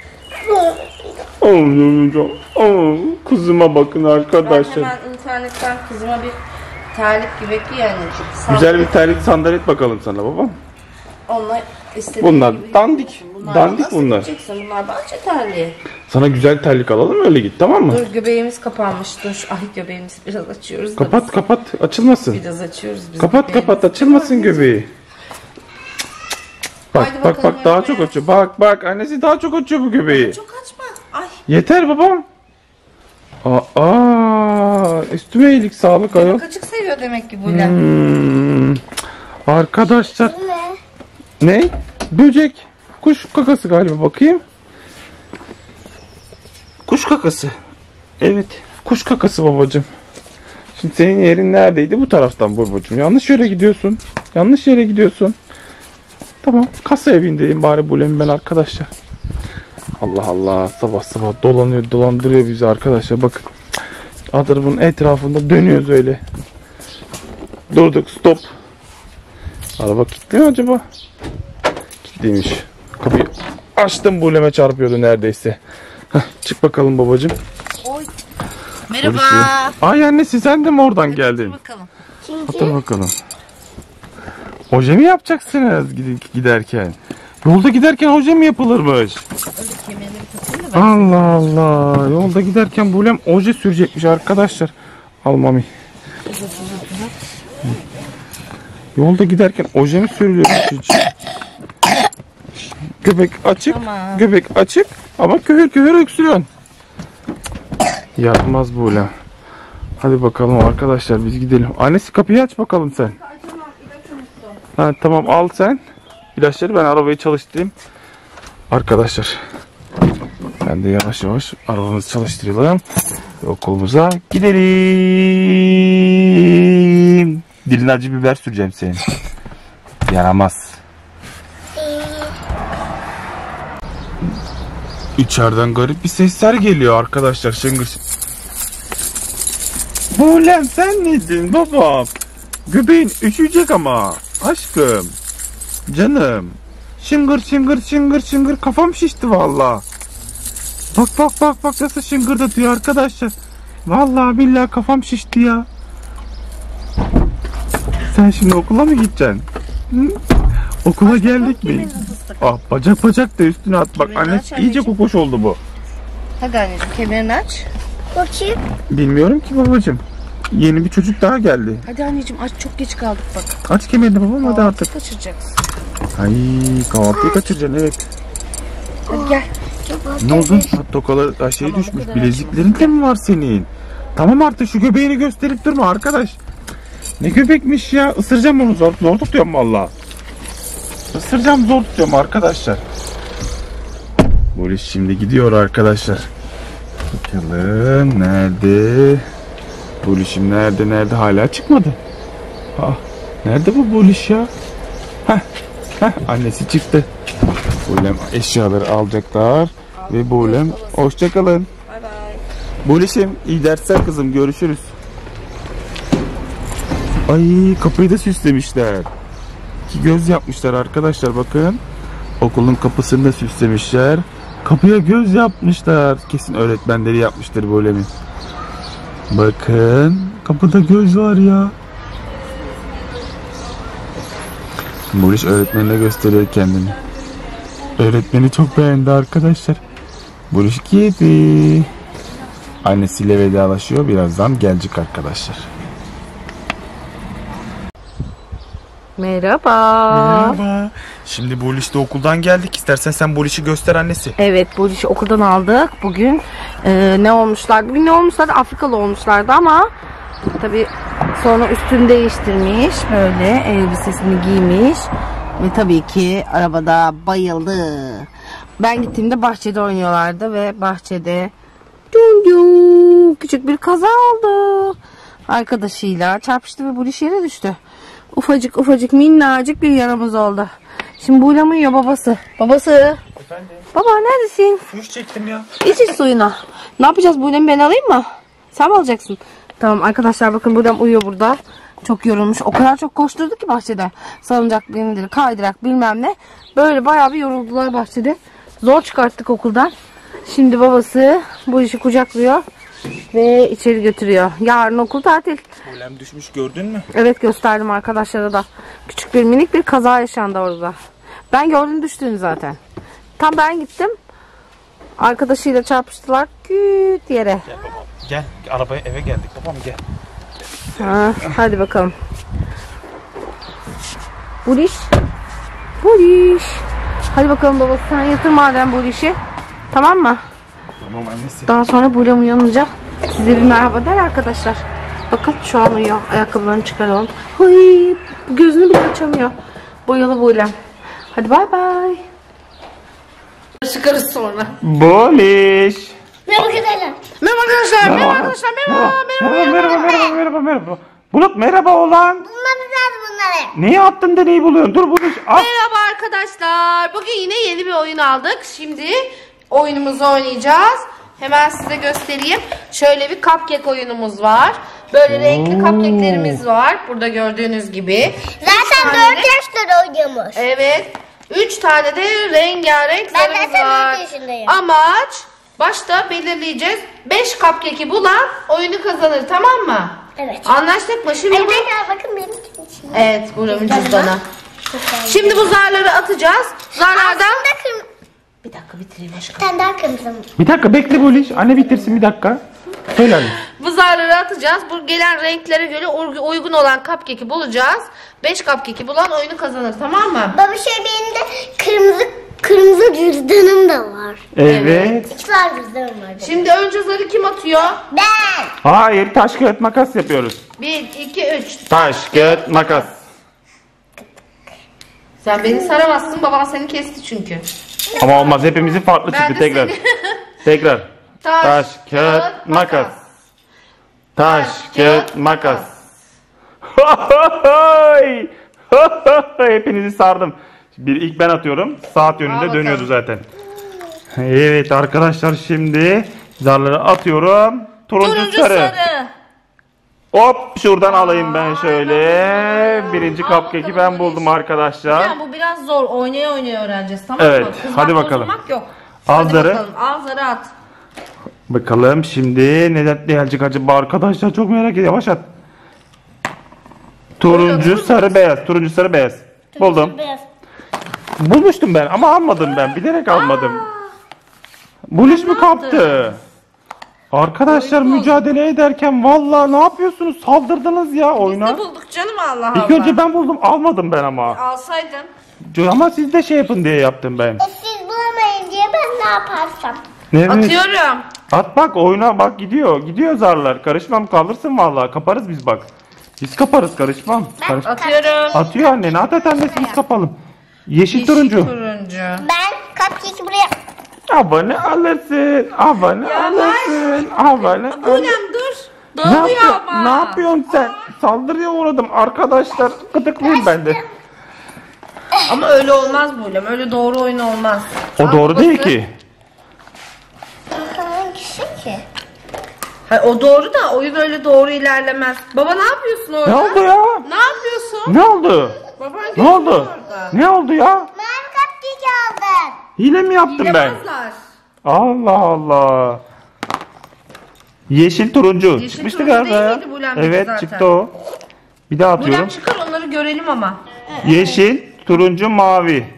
Allah'ım. Oh, kızıma bakın Ben arkadaşlar. hemen internetten kızıma bir terlik gibi giy anneciğim. Sağ- Güzel bir terlik sandalet bakalım sana babam. Onlar istediğin Bunlar gibi. dandik. Bunlar Dandik nasıl bunlar. gideceksin? Bunlar bahçe terliği. Sana güzel terlik alalım, öyle git, tamam mı? Dur, göbeğimiz kapanmış. Dur. Ay, göbeğimiz biraz açıyoruz da Kapat biz. kapat, açılmasın. Biraz açıyoruz biz. Kapat göbeğimizi. kapat, açılmasın göbeği. Bak Haydi bak bakalım bak, daha yapmaya. çok açıyor. Bak bak, annesi daha çok açıyor bu göbeği. Çok açma. Ay. Yeter babam. Aa, üstüme iyilik sağlık ayol. Göbek açık seviyor demek ki Bulem. Hmm. Arkadaşlar, Bu ne? ne? Böcek. Kuş kakası galiba, bakayım. Kuş kakası. Evet, kuş kakası babacığım. Şimdi senin yerin neredeydi? Bu taraftan babacığım. Yanlış yere gidiyorsun. Yanlış yere gidiyorsun. Tamam, kasaya bindireyim bari Bulem'i ben arkadaşlar. Allah Allah, sabah sabah dolanıyor dolandırıyor bizi arkadaşlar, bakın. Adamın etrafında dönüyoruz öyle. Durduk, stop. Araba kilitli mi acaba? Kilitliymiş. Kapıyı açtım, Bulem'e çarpıyordu neredeyse. Heh, çık bakalım babacığım. Oy. Merhaba. Ay annesi, sen de mi oradan geldin? Bakalım. Otur bakalım. Oje mi yapacaksınız gid- giderken? Yolda giderken oje mi yapılırmış? Allah Allah. Yolda giderken Bulem oje sürecekmiş arkadaşlar. Al mami. Yolda giderken oje mi sürülüyormuş hiç? Göbek açık. Tamam. Göbek açık ama köhür köhür öksürüyorsun. Yapmaz böyle. Hadi bakalım arkadaşlar biz gidelim. Annesi kapıyı aç bakalım sen. Ha, tamam al sen. İlaçları ben arabayı çalıştırayım. Arkadaşlar. Ben de yavaş yavaş arabamızı çalıştıralım. Okulumuza gidelim. Diline acı biber süreceğim senin. Yaramaz. İçeriden garip bir sesler geliyor arkadaşlar. Şıngır. Buğlem sen neydin babam? Göbeğin üşüyecek ama. Aşkım. Canım. Şıngır şıngır şıngır şıngır kafam şişti valla. Bak bak bak bak nasıl şıngırdatıyor arkadaşlar. Vallahi billahi kafam şişti ya. Sen şimdi okula mı gideceksin? Hı? Okula geldik mi? Ah, bacak bacak da üstüne at. Bak anne iyice kokoş oldu bu. Hadi anneciğim kemerini aç. Bakayım. Bilmiyorum ki babacığım. Yeni bir çocuk daha geldi. Hadi anneciğim aç, çok geç kaldık bak. Aç kemerini babam hadi artık. Kaçıracaksın. Ay kahvaltıyı kaçıracaksın evet. Hadi gel. Ne oldu? Ha, tokalar şey Tamam, düşmüş. bu kadar Bileziklerin de mi var senin? Tamam artık şu göbeğini gösterip durma arkadaş. Ne göbekmiş ya? Isıracağım onu zor, zor tutuyorum valla. Isıracağım zor tutuyorum arkadaşlar. Polis şimdi gidiyor arkadaşlar. Bakalım nerede? Polisim nerede nerede hala çıkmadı. Ah, nerede bu polis ya? Heh, heh, annesi çıktı. Buğlem eşyaları alacaklar ve Buğlem hoşçakalın. Bay bay. Buğleşim iyi dersler kızım görüşürüz. Ay kapıyı da süslemişler. İki göz yapmışlar arkadaşlar bakın. Okulun kapısını da süslemişler. Kapıya göz yapmışlar. Kesin öğretmenleri yapmıştır Buğlem'in. Bakın kapıda göz var ya. Buğleş öğretmenine gösteriyor kendini. Öğretmeni çok beğendi arkadaşlar. Buğleş gibi. Annesiyle vedalaşıyor. Birazdan gelecek arkadaşlar. Merhaba. Merhaba. Şimdi Buğleş de okuldan geldik. İstersen sen Buğleş'i göster annesi. Evet, bu işi okuldan aldık. Bugün e, ne olmuşlardı? Bugün ne olmuşlardı? Afrikalı olmuşlardı ama tabii sonra üstünü değiştirmiş. Böyle elbisesini giymiş. Ve tabii ki arabada bayıldı. Ben gittiğimde bahçede oynuyorlardı ve bahçede dun dun, küçük bir kaza oldu. Arkadaşıyla çarpıştı ve bu iş yere düştü. Ufacık ufacık minnacık bir yaramız oldu. Şimdi Buğlem uyuyor babası. Babası. Efendim? Baba neredesin? Su çektim ya. İç iç suyunu. Ne yapacağız Buğlem'i ben alayım mı? Sen mi alacaksın? Tamam arkadaşlar bakın Buğlem uyuyor burada. Çok yorulmuş. O kadar çok koşturdu ki bahçede. Salıncak bindir, kaydırak bilmem ne. Böyle bayağı bir yoruldular bahçede. Zor çıkarttık okuldan. Şimdi babası bu işi kucaklıyor ve içeri götürüyor. Yarın okul tatil. Buğlem düşmüş gördün mü? Evet gösterdim arkadaşlara da. Küçük bir minik bir kaza yaşandı orada. Ben gördüm düştüğünü zaten. Tam ben gittim. Arkadaşıyla çarpıştılar. Küt yere. Gel babam. Gel arabaya eve geldik babam gel. Ha, hadi bakalım. Buliş. Buliş. Hadi bakalım babası sen yatır madem Buliş'i. Tamam mı? Tamam annesi. Daha sonra Buğlem uyanınca size bir merhaba der arkadaşlar. Bakın şu an uyuyor. Ayakkabılarını çıkaralım. Hıy, gözünü bile açamıyor. Boyalı Buğlem. Hadi bay bay. Çıkarız sonra. Buliş. Merhaba kızlar. Merhaba arkadaşlar. Merhaba arkadaşlar. Merhaba. Merhaba merhaba merhaba merhaba merhaba. Bulut merhaba oğlan. Bulmamız lazım bunları. Neyi attın da neyi buluyorsun? Dur Buliş. Al. Merhaba arkadaşlar. Bugün yine yeni bir oyun aldık. Şimdi oyunumuzu oynayacağız. Hemen size göstereyim. Şöyle bir cupcake oyunumuz var. Böyle renkli cupcake'lerimiz var. Burada gördüğünüz gibi. Zaten tane dört de- yaşları oynuyormuş. Evet. Üç tane de rengarenk Ben zarımız zaten var. dört yaşındayım. Amaç başta belirleyeceğiz. Beş cupcake'i bulan oyunu kazanır, tamam mı? Evet. Anlaştık mı? Şimdi Ay bu... tekrar bakın benim için. Evet, buranın cüzdanı. Şimdi bu zarları atacağız. Zarlardan... Aslında kırm- Bir dakika bitireyim bir aşkım. tane daha kırmızı. Bir dakika bekle Buliş. Anne bitirsin bir dakika. Söyle anne. Bu zarları atacağız. Bu gelen renklere göre uy- uygun olan cupcake'i bulacağız. beş cupcake'i bulan oyunu kazanır, tamam mı? Baba şey benim de kırmızı kırmızı cüzdanım da var. Evet. İki tane cüzdanım var. Şimdi önce zarı kim atıyor? Ben. Hayır, taş kağıt makas yapıyoruz. Bir, iki, üç. Taş kağıt makas. Sen beni saramazsın, baban seni kesti çünkü. Ama olmaz, hepimizin farklı Ben çıktı de tekrar. seni- Tekrar. Taş, Taş kağıt kağıt, makas. makas. Taş Taş, kağıt kağıt, makas. makas. Hepinizi sardım. Bir ilk ben atıyorum. Saat yönünde bakalım. dönüyordu zaten. Evet arkadaşlar, şimdi zarları atıyorum. Turuncu, Turuncu sarı. sarı. Hop, şuradan alayım ben şöyle. Birinci cupcake'i ben buldum arkadaşlar. Yani bu biraz zor. Oynaya oynaya öğreneceğiz, tamam Evet, mı? Kızmak, hadi bakalım. bozulmak yok. Al Hadi zarı. bakalım. Al zarı at. Bakalım şimdi ne gelecek acaba arkadaşlar, çok merak ediyorum. Yavaş at. Turuncu, sarı, beyaz. Turuncu, sarı, beyaz. Buldum. Beyaz. Bulmuştum ben ama almadım ben. Bilerek almadım. Bu iş mi ne kaptı? Arkadaşlar Oyun mücadele ederken vallahi ne yapıyorsunuz? Saldırdınız ya Biz oyuna. de bulduk canım, Allah İlk Allah. önce ben buldum, almadım ben ama. Alsaydın. Ama siz de şey yapın diye yaptım ben. E siz bulamayın diye ben ne yaparsam. Evet. Atıyorum. At bak, oyuna bak, gidiyor. Gidiyor zarlar. Karışmam, kalırsın vallahi. Kaparız biz bak. Biz kaparız, karışmam. Karış... Atıyorum. Atıyor anne. Ne at annesi, biz kapalım. Yeşil, Yeşil turuncu. turuncu. Ben cupcake'i buraya. Abone alırsın. Abone Ya alırsın. Abone alırsın. Bulem dur. Ne, Dağılıyor yapıyor, ama. ne yapıyorsun sen? Saldırıya uğradım arkadaşlar. Gıdıklıyım ben de. Ama öyle olmaz Bulem. Öyle doğru oyun olmaz. O Al doğru değil babası. ki. Hangisi ki? Hayır, o doğru da oyun öyle doğru ilerlemez. Baba ne yapıyorsun orada? Ne oldu ya? Ne yapıyorsun? Ne oldu? Baban Ne gözünü oldu? orada. Ne oldu ya? Ben cupcake aldım. Hile mi yaptım ben? Yapmazlar. Allah Allah. Yeşil turuncu. Yeşil Çıkmıştı turuncu galiba değil ya. miydi Bülent Evet zaten? çıktı o. Bir daha Bulem atıyorum. çıkar, onları görelim ama. Yeşil, turuncu, mavi.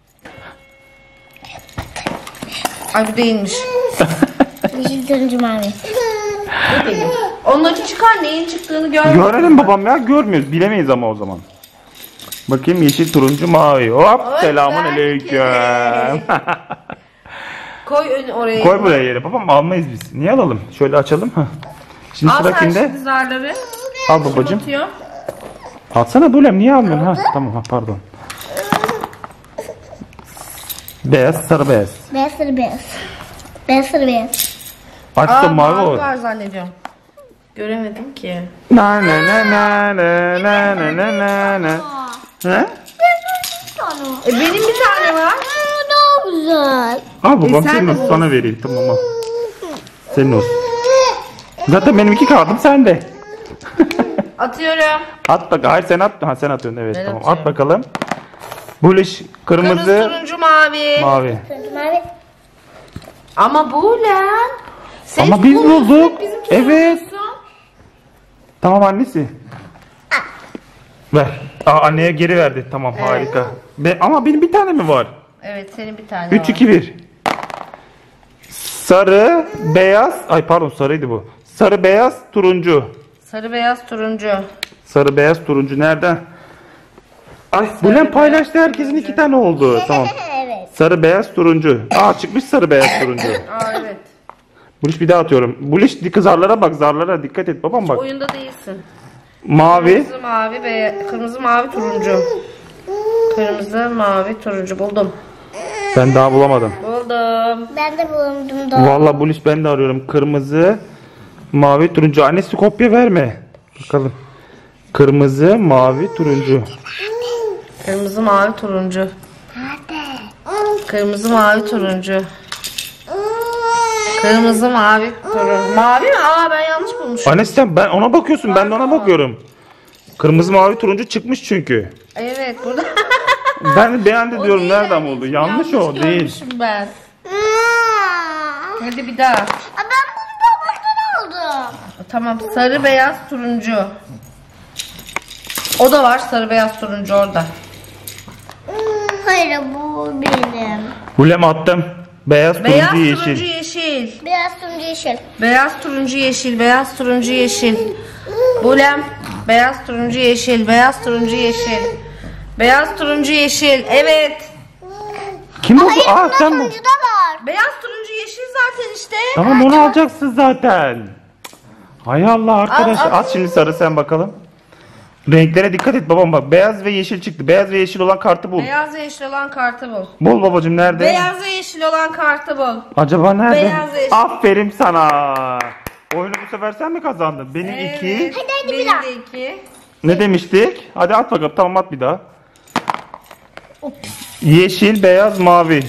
Ay bu değilmiş. Yeşil turuncu mavi. Bu değil. Onları çıkar, neyin çıktığını görmedim. Görelim babam ya, görmüyoruz. Bilemeyiz ama o zaman. Bakayım, yeşil, turuncu, mavi. Hop, Oy, selamun belki aleyküm. de. Koy ön oraya. Koy buraya yere. Babam almayız biz. Niye alalım? Şöyle açalım. Hah. Şimdi Al sıra sen kimde? şimdi zarları. Al babacım. Atıyor. Alsana Bulem, niye almıyorsun? Ha, tamam, ha, pardon. Beyaz, sarı, beyaz. Beyaz sarı beyaz. Beyaz sarı beyaz. Açtım, Aa, mavi mavi o. var zannediyorum. Göremedim ki. Na na na na na na na na na na. Ha? E, benim bir tane var. Aa, daha güzel. Al babam, E, sen senin de olsun, bul. sana vereyim, tamam al. Senin olsun. Zaten benim iki kağıdım sende. Atıyorum. At bak, hayır sen at. Ha sen atıyorsun, evet Ben tamam. atıyorum. At bakalım. Buliş kırmızı, Kırmızı, turuncu, mavi. mavi. Turuncu mavi. Ama bu lan. Sen Ama hiç biz bulmuyorsun, bulduk. hep bizimkini Evet. buluyorsun. Tamam annesi. Ver. Aa, anneye geri verdi. Tamam, Evet. harika. Be, ama benim bir tane mi var? Evet, senin bir tane üç var. iki bir. Sarı, beyaz. Ay pardon, sarıydı bu. Sarı, beyaz, turuncu. Sarı, beyaz, turuncu. Sarı, beyaz, turuncu nereden? Ay Bulem paylaştı, herkesin iki tane oldu. Tamam. Evet. Sarı, beyaz, turuncu. Aa çıkmış sarı, beyaz, turuncu. Aa evet. Buliş bir daha atıyorum. Buliş zarlara bak, zarlara dikkat et babam bak. Oyunda değilsin. Mavi. Kırmızı, mavi, be kırmızı, mavi, turuncu. Kırmızı, mavi, turuncu buldum. Ben daha bulamadım. Buldum. Ben de bulundum da. Vallahi Buliş ben de arıyorum. Kırmızı, mavi, turuncu. Annesi kopya verme. Bakalım. Kırmızı, mavi, turuncu. Kırmızı, mavi, turuncu. Kırmızı, mavi, turuncu. Kırmızı, mavi, turuncu. Mavi mi? Aa ben yanlış bulmuşum. Annesi sen ben ona bakıyorsun, ben de ona bakıyorum. Kırmızı, mavi, turuncu çıkmış çünkü. Evet burada. Ben beğendi O diyorum, değil nereden anneciğim, buldu? Yanlış o değil. görmüşüm ben. Aa, Hadi bir daha. ben bunu babamdan aldım. Tamam, sarı, beyaz, turuncu. O da var, sarı, beyaz, turuncu orada. Hmm, hayır bu benim. Bulem attım. Beyaz, Beyaz, turuncu, yeşil. turuncu, yeşil. Beyaz turuncu yeşil. Beyaz, turuncu, yeşil. Beyaz, turuncu, yeşil. Bulem. Beyaz, turuncu, yeşil. Beyaz, turuncu, yeşil. Beyaz, turuncu, yeşil. Evet. Kim buldu? Hayır, Aa bunda sen bu. turuncu da var. Beyaz, turuncu, yeşil zaten işte. Tamam onu alacaksın zaten. Hay Allah arkadaş. Al, al. At şimdi sarı sen bakalım. Renklere dikkat et babam bak. Beyaz ve yeşil çıktı. Beyaz ve yeşil olan kartı bul. Beyaz ve yeşil olan kartı bul. Bul babacığım nerede? Beyaz ve yeşil olan kartı bul. Acaba nerede? Beyaz ve yeşil. Aferin sana. Oyunu bu sefer sen mi kazandın? Benim iki. Hadi hadi bir Benim daha. de iki. Ne demiştik? Hadi at bakalım. Tamam at bir daha. Yeşil, beyaz, mavi.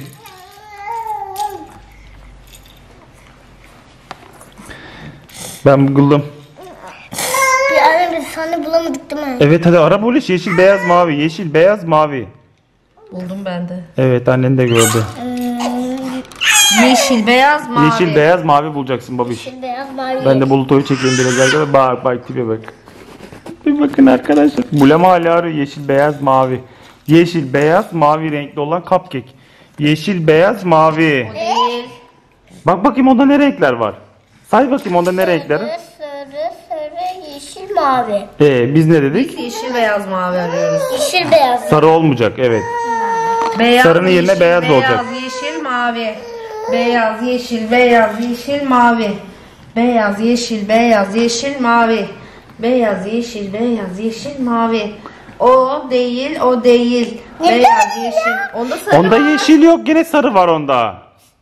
Ben buldum. Bir ara biz sana bulamadık değil mi? Evet hadi ara buluş. Yeşil, beyaz, mavi. Yeşil, beyaz, mavi. Buldum ben de. Evet annen de gördü. Yeşil, beyaz, mavi. Yeşil, beyaz, mavi bulacaksın babiş. Yeşil, beyaz, mavi. Ben de Bulut'u çekeyim biraz arkadaşlar. Bak bak tipe bak. Bir bakın arkadaşlar. Bulem hala arıyor. Yeşil, beyaz, mavi. Yeşil, beyaz, mavi renkli olan cupcake. Yeşil, beyaz, mavi. Değil. Bak bakayım onda ne renkler var. Say bakayım onda ne renkler. Sarı, sarı, sarı, yeşil, mavi. Ee, biz ne dedik? Biz yeşil, beyaz, mavi arıyoruz. Yeşil, beyaz. Sarı olmayacak evet. Beyaz, Sarının yerine yeşil, beyaz olacak. Beyaz, yeşil, mavi. Beyaz, yeşil, beyaz, yeşil, mavi. Beyaz, yeşil, beyaz, yeşil, mavi. Beyaz, yeşil, beyaz, yeşil, mavi. O değil, o değil. Beyaz, yeşil. Onda sarı Onda var. yeşil yok yine sarı var onda.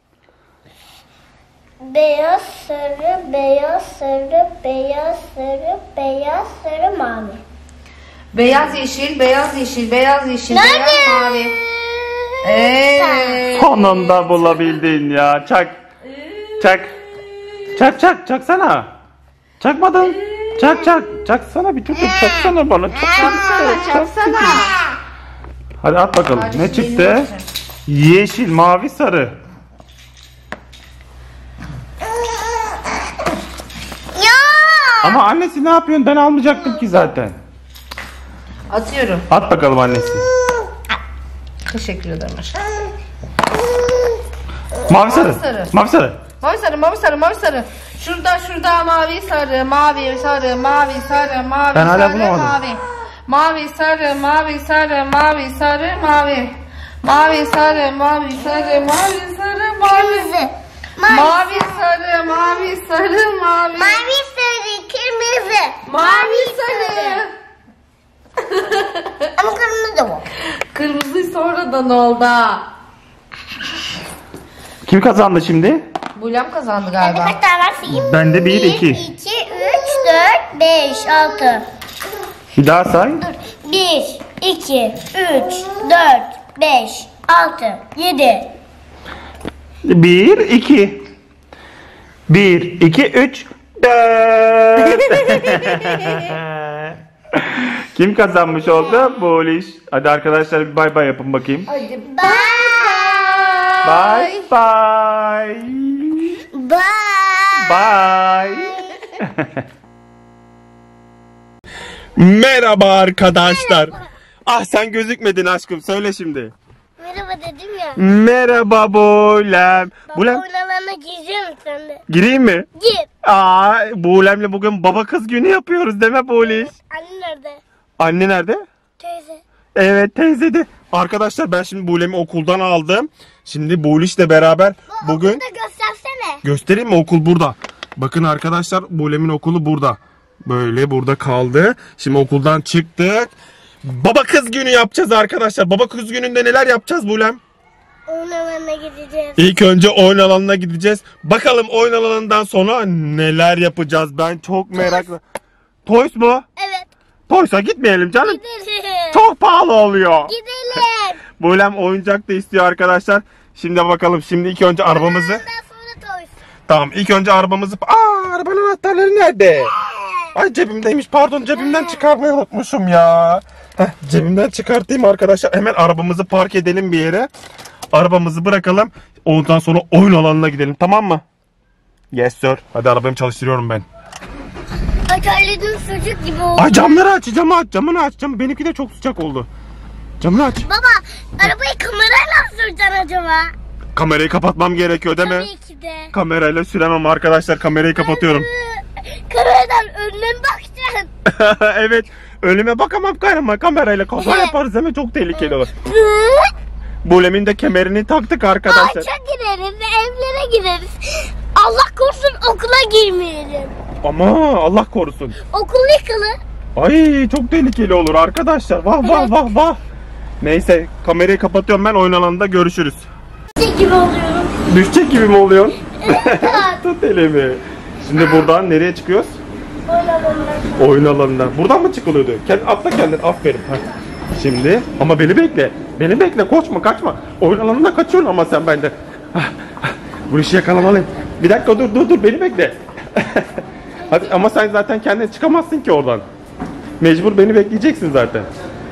Beyaz, sarı, beyaz, sarı, beyaz, sarı, beyaz, sarı, mavi. Beyaz, yeşil, beyaz, yeşil, beyaz, yeşil, Nerede? beyaz, mavi. Evet. Sonunda bulabildin ya. Çak. Çak. Çak çak çaksana. Çakmadın. Çak çak. Çaksana bir çocuk çaksana bana. Çok Çaksana, çaksana. Hadi at bakalım. Kardeşim, Ne çıktı? benim olsun. Yeşil, mavi, sarı. Ya! Ama annesi ne yapıyorsun? Ben almayacaktım ki zaten. Atıyorum. At bakalım annesi. Teşekkür ederim aşkım. Mavi sarı. sarı. Mavi sarı. Mavi sarı, mavi sarı, mavi sarı. Şurada, şurada mavi sarı, mavi sarı, mavi sarı, mavi Ben hala sarı, bulamadım. mavi. Mavi sarı, mavi sarı, mavi sarı, mavi. Mavi sarı, mavi sarı, mavi sarı, mavi. Kırmızı. Mavi sarı, mavi sarı, mavi. Mavi, sarı, kırmızı. Mavi sarı. Ama kırmızı bu. Kırmızı sonradan oldu. Kim kazandı şimdi? Bulem kazandı Hadi galiba. kaç tane var sayayım? Bende bir, iki. iki, üç, dört, beş, altı. Bir daha say. bir, iki, üç, dört, beş, altı, yedi. Bir, iki. Bir, iki, üç, dört. Kim kazanmış oldu? Buliş. Hadi arkadaşlar bir bay bay yapın bakayım. Hadi Bye. Bye bye. Bye. Bye. Merhaba arkadaşlar. Ah sen gözükmedin aşkım. Söyle şimdi. Merhaba dedim ya. Merhaba Bulem. Baba Bulem oynalarına gireceğim sen de. gireyim mi? Gir. Aa, Bulem'le bugün baba kız günü yapıyoruz değil mi Buliş? Anne nerede? Anne nerede? Teyze. Evet teyze de. Arkadaşlar ben şimdi Bulem'i okuldan aldım. Şimdi Buliş'le beraber bugün Okulu da göstersene. göstereyim mi? Okul burada. Bakın arkadaşlar Bulem'in okulu burada. Böyle burada kaldı. Şimdi okuldan çıktık. Baba kız günü yapacağız arkadaşlar. Baba kız gününde neler yapacağız Bulem? Oynalarına gideceğiz. İlk önce oyun alanına gideceğiz. Bakalım oyun alanından sonra neler yapacağız. Ben çok meraklı. Toys mu? Evet. Toys'a gitmeyelim canım. Gidelim. Çok pahalı oluyor. Gidelim. Bulem oyuncak da istiyor arkadaşlar. Şimdi bakalım. Şimdi ilk önce arabamızı. Ondan sonra toys. Tamam ilk önce arabamızı. Aa arabanın anahtarları nerede? Ay cebimdeymiş. Pardon cebimden çıkarmayı unutmuşum ya. Heh, cebimden çıkartayım arkadaşlar. Hemen arabamızı park edelim bir yere. Arabamızı bırakalım. Ondan sonra oyun alanına gidelim. Tamam mı? Yes sir. Hadi arabayı çalıştırıyorum ben. Ay terledim çocuk gibi oldu. Ay camları aç. Camı aç. Camını aç. Cam. Benimki de çok sıcak oldu. Camını aç. Baba arabayı kamerayla mı süreceksin acaba? Kamerayı kapatmam gerekiyor değil mi? Tabii ki de. Kamerayla süremem arkadaşlar. Kamerayı kapatıyorum. Kameradan önüne mi bakacaksın? Evet. Önüme bakamam karıma. Kamerayla kaza yaparız değil mi? Çok tehlikeli olur. Bulem'in de kemerini taktık arkadaşlar. Ağaça gireriz ve evlere gireriz. Allah korusun okula girmeyelim. Ama Allah korusun. Okul yıkılır. Ay çok tehlikeli olur arkadaşlar. Vah vah vah vah. Neyse kamerayı kapatıyorum ben, oyun alanında görüşürüz. Düşecek gibi oluyorum. Düşecek gibi mi oluyorsun? Evet. Tut elimi. Şimdi buradan nereye çıkıyoruz? Oynamamlar. Oyun alanına. Buradan mı çıkılıyordu? Kendi, atla kendin. Aferin. Heh. Şimdi ama beni bekle. Beni bekle. Koşma, kaçma. Oyun alanına kaçıyorsun ama sen bende. Hah, hah. Bu işi yakalamalıyım. Bir dakika dur dur dur beni bekle. Hadi ama sen zaten kendin çıkamazsın ki oradan. Mecbur beni bekleyeceksin zaten.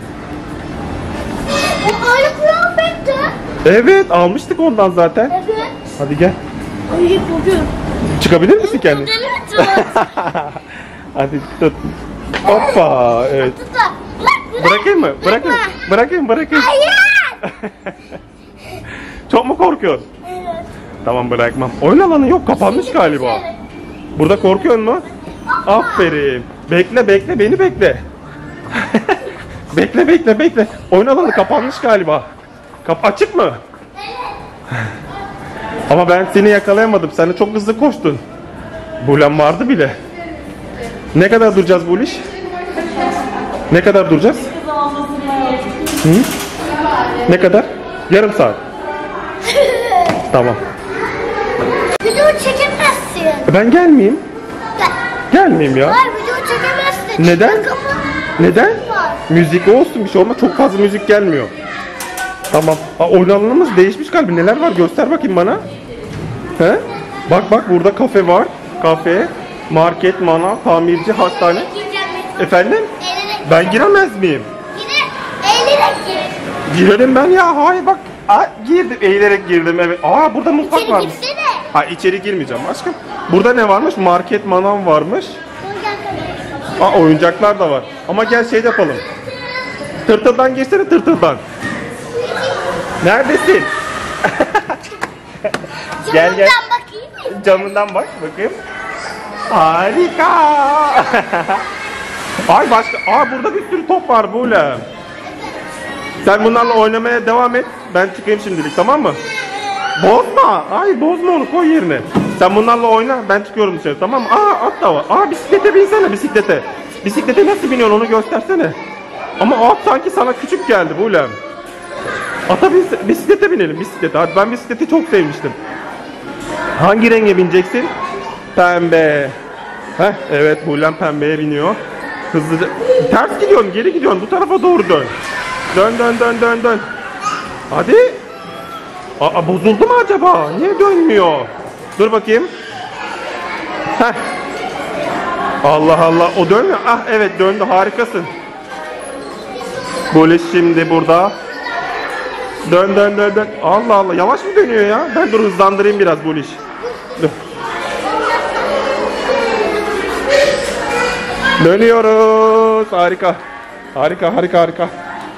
O aynı kıyafetti. Evet almıştık ondan zaten. Evet. Hadi gel. Ay bugün. Çıkabilir misin kendin? Deli mi tut? Hadi tut. Hoppa. Evet. Tut da. Bırak bırak. Bırakayım mı? Bırakayım. Bırakayım bırakayım. Hayır. Çok mu korkuyorsun? Evet. Tamam bırakmam. Oyun alanı yok, kapanmış galiba. Burada korkuyor mu? Aferin. Bekle bekle beni bekle. Bekle bekle bekle. Oyun alanı kapanmış galiba. Kap açık mı? Ama ben seni yakalayamadım. Sen de çok hızlı koştun. Bulan vardı bile. Ne kadar duracağız bu iş? Ne kadar duracağız? Hı? Ne kadar? Yarım saat. Tamam. Video çekemezsin. Ben gelmeyeyim. Gel. Gelmeyeyim ya. Hayır video çekemezsin. Neden? Kapı Neden? var. Müzik olsun, bir şey olmaz. Çok fazla müzik gelmiyor. Tamam. Aa, oyun alanımız değişmiş galiba. Neler var? Göster bakayım bana. He? Bak bak burada kafe var. Kafe, market, manav, tamirci, hastane. Gireceğim ben. Efendim? Eğilerek. Ben giremez miyim? Yine eğilerek gir. Girerim ben ya. Hayır bak. Aa, girdim. Eğilerek girdim. Evet. Aa burada mutfak İçeri varmış. girsene. Ha içeri girmeyeceğim aşkım. Burada ne varmış? Market, manav varmış. Aa oyuncaklar da var. Ama gel şey de yapalım. Tırtıldan girsene, tırtıldan. Neredesin? Gel gel. Camdan bakayım mı? Camından bak bakayım. Harika. Ay başka. Aa burada bir sürü top var böyle. Sen bunlarla oynamaya devam et. Ben çıkayım şimdilik, tamam mı? Bozma. Ay bozma onu, koy yerine. Sen bunlarla oyna, ben çıkıyorum dışarı, tamam mı? Aa at da var. Aa bisiklete binsene, bisiklete. Bisiklete nasıl biniyorsun onu göstersene. Ama at sanki sana küçük geldi Buğlem. Ata bis- bisiklete binelim, bisiklete. Hadi ben bisikleti çok sevmiştim. Hangi renge bineceksin? Pembe. Heh, evet Buğlem pembeye biniyor. Hızlıca. Ters gidiyorsun, geri gidiyorsun. Bu tarafa doğru dön. Dön dön dön dön dön. Hadi. Aa bozuldu mu acaba? Niye dönmüyor? Dur bakayım. Heh. Allah Allah, o dönmüyor. Ah evet döndü, harikasın. Böyle şimdi burada. Dön dön dön dön. Allah Allah, yavaş mı dönüyor ya? Ben dur hızlandırayım biraz bu iş. Dur. Dönüyoruz. Harika. Harika harika harika.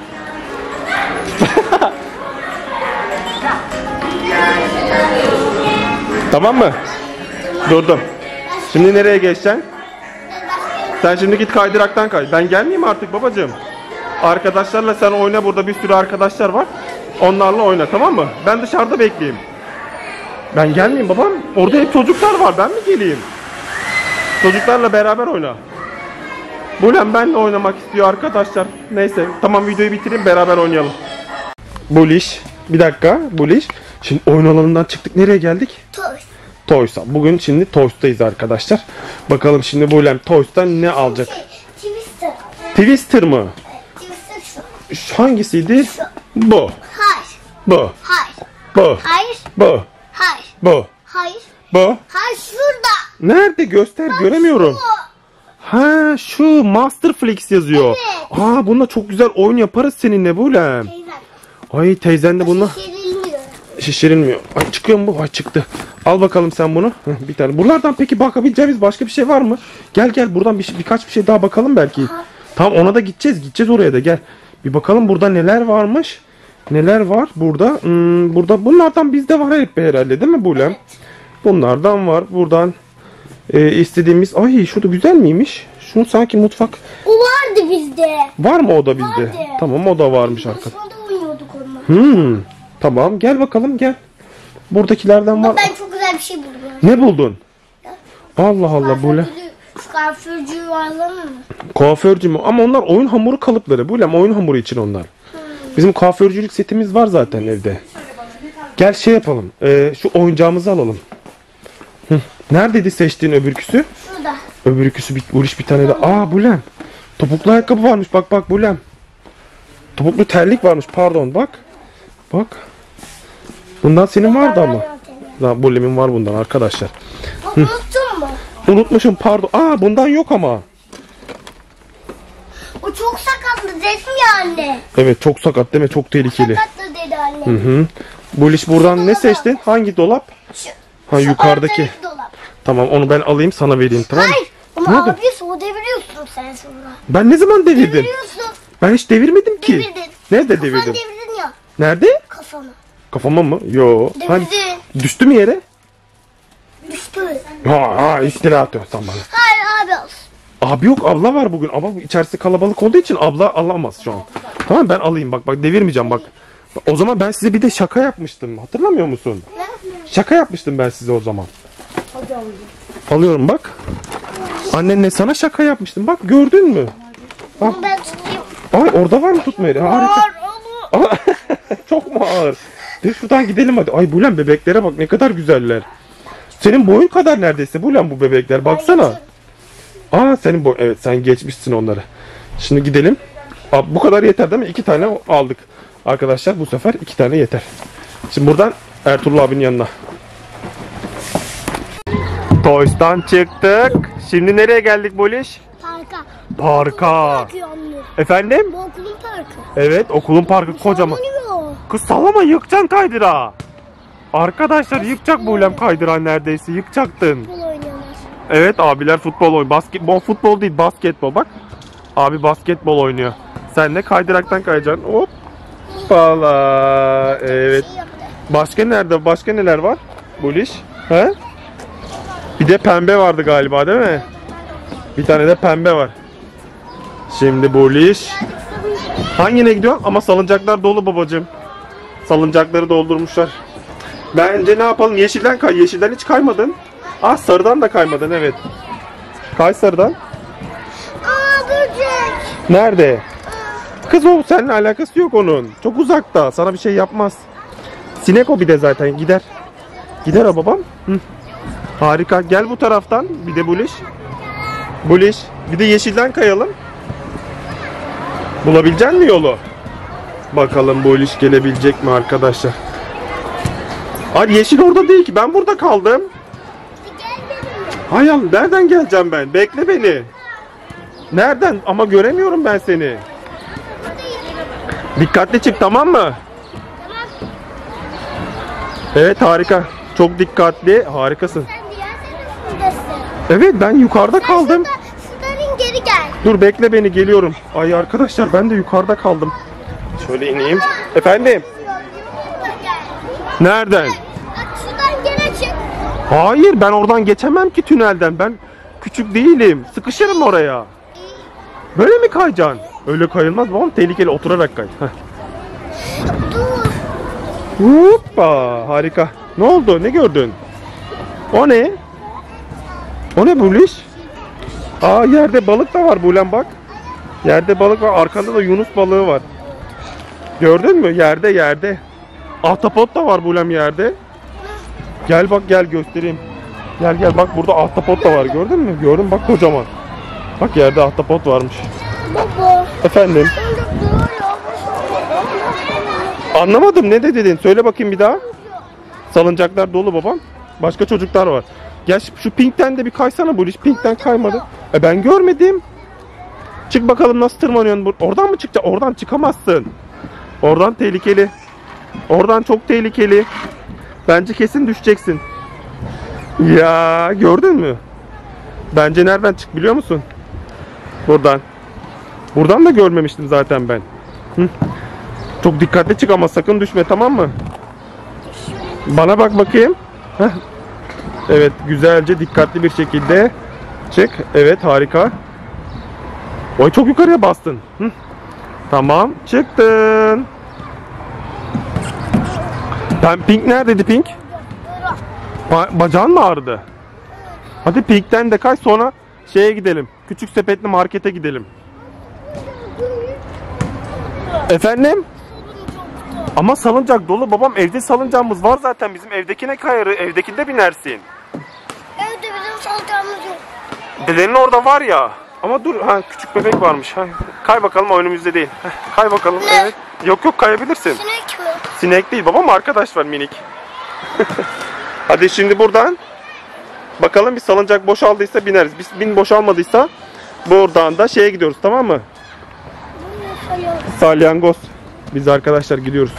Tamam mı? Durdum. Şimdi nereye geçeceksin? Sen şimdi git kaydıraktan kay. Ben gelmeyeyim artık babacığım. Arkadaşlarla sen oyna, burada bir sürü arkadaşlar var. Onlarla oyna, tamam mı? Ben dışarıda bekleyeyim. Ben gelmeyeyim babam. Orada hep çocuklar var. Ben mi geleyim? Çocuklarla beraber oyna. Bulen benimle oynamak istiyor arkadaşlar. Neyse tamam, videoyu bitireyim, beraber oynayalım. Buliş. Bir dakika Buliş. Şimdi oyun alanından çıktık. Nereye geldik? Toys. Toys'a. Bugün şimdi Toys'tayız arkadaşlar. Bakalım şimdi Bulen Toys'tan ne alacak? Şey, Twister. Twister mı? Twister şu. Şu hangisiydi? Bu. Hayır. Bu. Hayır. Bu. Hayır. Bu. Hayır. Bu. Hayır. Bu. Hayır şurada. Nerede? Göster, göremiyorum. Bu. Ha şu Masterflix yazıyor. Evet. Aa bununla çok güzel oyun yaparız seninle Bulen. Teyzem. Ay teyzen de bununla Şişirilmiyor. şişirilmiyor. Ay çıkıyor mu bu? Ay çıktı. Al bakalım sen bunu. Heh, bir tane. Buralardan peki bakabileceğimiz başka bir şey var mı? Gel gel buradan bir, birkaç bir şey daha bakalım belki. Ha. Tamam ona da gideceğiz. Gideceğiz oraya da, gel. Bir bakalım burada neler varmış. Neler var burada? Hmm, burada bunlardan bizde var hep herhalde değil mi Bulem? Bunlardan var. Buradan e, istediğimiz. Ay şu da güzel miymiş? Şunu sanki mutfak. O vardı bizde. Var mı o da bizde? Vardı. Tamam o da varmış arkadaşlar. Sonra da oynuyorduk onunla. Hmm. Tamam gel bakalım gel. Buradakilerden var. Ben çok güzel bir şey buldum. Ne buldun? Allah Allah böyle. Şu kuaförcüğü varlar mı? Kuaförcü mü? Ama onlar oyun hamuru kalıpları. Böyle ama oyun hamuru için onlar. Bizim kuaförcülük setimiz var zaten evde. Gel şey yapalım. Ee, şu oyuncağımızı alalım. Hı. Neredeydi seçtiğin öbürküsü? Şurada. Öbürküsü bir, Buliş bir tane de. Aa Bulem. Topuklu ayakkabı varmış. Bak bak Bulem. Topuklu terlik varmış. Pardon bak. Bak. Bundan senin vardı ama. Lan Bulem'in var bundan arkadaşlar. Unuttun mu? Unutmuşum pardon. Aa bundan yok ama. O çok sakatlı dedim ya anne. Evet çok sakat değil mi? Çok tehlikeli. Sakatlı dedi anne. Hı hı. Buliş buradan ne seçtin? Hangi dolap? Şu, Ha şu yukarıdaki. ortadaki dolap. Tamam onu ben alayım sana vereyim tamam mı? Hayır. Ne Ama oldu? abi o deviriyorsun sen sonra. Ben ne zaman devirdim? Deviriyorsun. Ben hiç devirmedim ki. Devirdin. Nerede Kafanı devirdim? devirdin ya. Nerede? Kafanı. Kafama mı? Yo. Hani Devirdin. düştü mü yere? Düştü. Ha ha iftira atıyorsan bana. Hayır abi olsun. Abi yok abla var bugün ama içerisi kalabalık olduğu için abla alamaz şu an. Tamam ben alayım bak bak devirmeyeceğim bak. O zaman ben size bir de şaka yapmıştım. Hatırlamıyor musun? Şaka yapmıştım ben size o zaman. Alıyorum bak. Annenle sana şaka yapmıştım. Bak gördün mü? Bunu ben tutayım. Ay orada var mı tutma yeri? Harika. Ağır onu. Aa, çok mu ağır? Dur şuradan gidelim hadi. Ay Bulen bebeklere bak ne kadar güzeller. Senin boyun kadar neredeyse Bulen bu bebekler. Baksana. Aa senin boy. Evet sen geçmişsin onları. Şimdi gidelim. Aa, bu kadar yeter değil mi? İki tane aldık. Arkadaşlar bu sefer iki tane yeter. Şimdi buradan Ertuğrul abinin yanına. Toys'tan çıktık. Şimdi nereye geldik Boliş? Parka. Parka. Bakıyor anne. Efendim? Bu okulun parkı. Evet okulun parkı kocaman. Sallanıyor. Kız sallama yıkacaksın kaydıra. Arkadaşlar yıkacak Bulem kaydıra neredeyse yıkacaktın. Futbol oynuyorlar. Evet abiler futbol oynuyor. Basketbol futbol değil basketbol bak. Abi basketbol oynuyor. Sen de kaydıraktan kayacaksın. Hop. Valla. Evet. Şey yaptı. Başka nerede? Başka neler var? Buliş. He? Bir de pembe vardı galiba değil mi? Bir tane de pembe var. Şimdi Buliş. Hangine gidiyorsun? Ama salıncaklar dolu babacığım. Salıncakları doldurmuşlar. Bence ne yapalım? Yeşilden kay. Yeşilden hiç kaymadın. Ah sarıdan da kaymadın evet. Kay sarıdan. Aa böcek. Nerede? Kız o seninle alakası yok onun. Çok uzakta. Sana bir şey yapmaz. Sinek o bir de zaten gider. Gider o babam. Hı. Harika. Gel bu taraftan. Bir de Buliş. Buliş. Bir de yeşilden kayalım. Bulabilecek mi yolu? Bakalım Buliş gelebilecek mi arkadaşlar? Ay yeşil orada değil ki. Ben burada kaldım. Hay Allah, nereden geleceğim ben? Bekle beni. Nereden? Ama göremiyorum ben seni. Dikkatli çık tamam mı? Evet harika. Çok dikkatli. Harikasın. Sen diğer tarafındasın. Evet ben yukarıda kaldım. Şuradan in geri gel. Dur bekle beni geliyorum. Ay arkadaşlar ben de yukarıda kaldım. Şöyle ineyim. Efendim? Şuradan gel. Nereden? Bak şuradan geri çık. Hayır ben oradan geçemem ki tünelden. Ben küçük değilim. Sıkışırım oraya. Böyle mi kayacaksın? Öyle kayılmaz babam. Tehlikeli oturarak kay. Heh. Dur. Hoppa harika. Ne oldu? Ne gördün? O ne? O ne Buliş? Aa yerde balık da var Bulen bak. Yerde balık var. Arkanda da yunus balığı var. Gördün mü? Yerde yerde. Ahtapot da var Bulem yerde. Gel bak gel göstereyim. Gel gel bak burada ahtapot da var. Gördün mü? Gördün bak kocaman. Bak yerde ahtapot varmış. Baba. Efendim? Anlamadım ne de dedin? Söyle bakayım bir daha. Salıncaklar dolu babam. Başka çocuklar var. Gel şu, şu pinkten de bir kaysana Buliş. Pinkten kaymadı. E ben görmedim. Çık bakalım nasıl tırmanıyorsun. Oradan mı çıkacaksın? Oradan çıkamazsın. Oradan tehlikeli. Oradan çok tehlikeli. Bence kesin düşeceksin. Ya gördün mü? Bence nereden çık biliyor musun? Buradan. Buradan da görmemiştim zaten ben. Hı? Çok dikkatli çık ama sakın düşme tamam mı? Bana bak bakayım. Heh. Evet güzelce dikkatli bir şekilde çık. Evet harika. Oy çok yukarıya bastın. Hı. Tamam çıktın. Ben Pink neredeydi Pink? Ba bacağın mı ağrıdı? Hadi Pink'ten de kay, sonra şeye gidelim. Küçük sepetli markete gidelim. Efendim? Ama salıncak dolu babam, evde salıncağımız var zaten, bizim evdekine kayarı, evdekinde binersin. Evde bizim salıncağımız yok. Dedenin orada var ya. Ama dur, ha küçük bebek varmış. Ha, kay bakalım, o önümüzde değil. Heh, kay bakalım. Ne? Evet. Yok yok, kayabilirsin. Sinek mi? Sinek değil babam, arkadaş var minik. Hadi şimdi buradan bakalım, bir salıncak boşaldıysa bineriz. Biz bin boşalmadıysa buradan da şeye gidiyoruz, tamam mı? Salyangoz. Biz arkadaşlar gidiyoruz.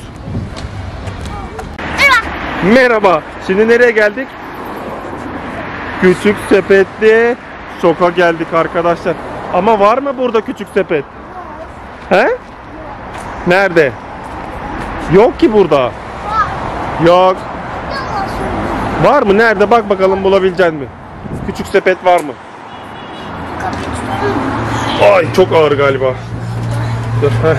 Merhaba. Şimdi nereye geldik? Küçük sepetli şoka geldik arkadaşlar. Ama var mı burada küçük sepet? He? Nerede? Yok ki burada. Yok. Var mı? Nerede? Bak bakalım, bulabilecek mi? Küçük sepet var mı? Ay çok ağır galiba. Dur. Heh.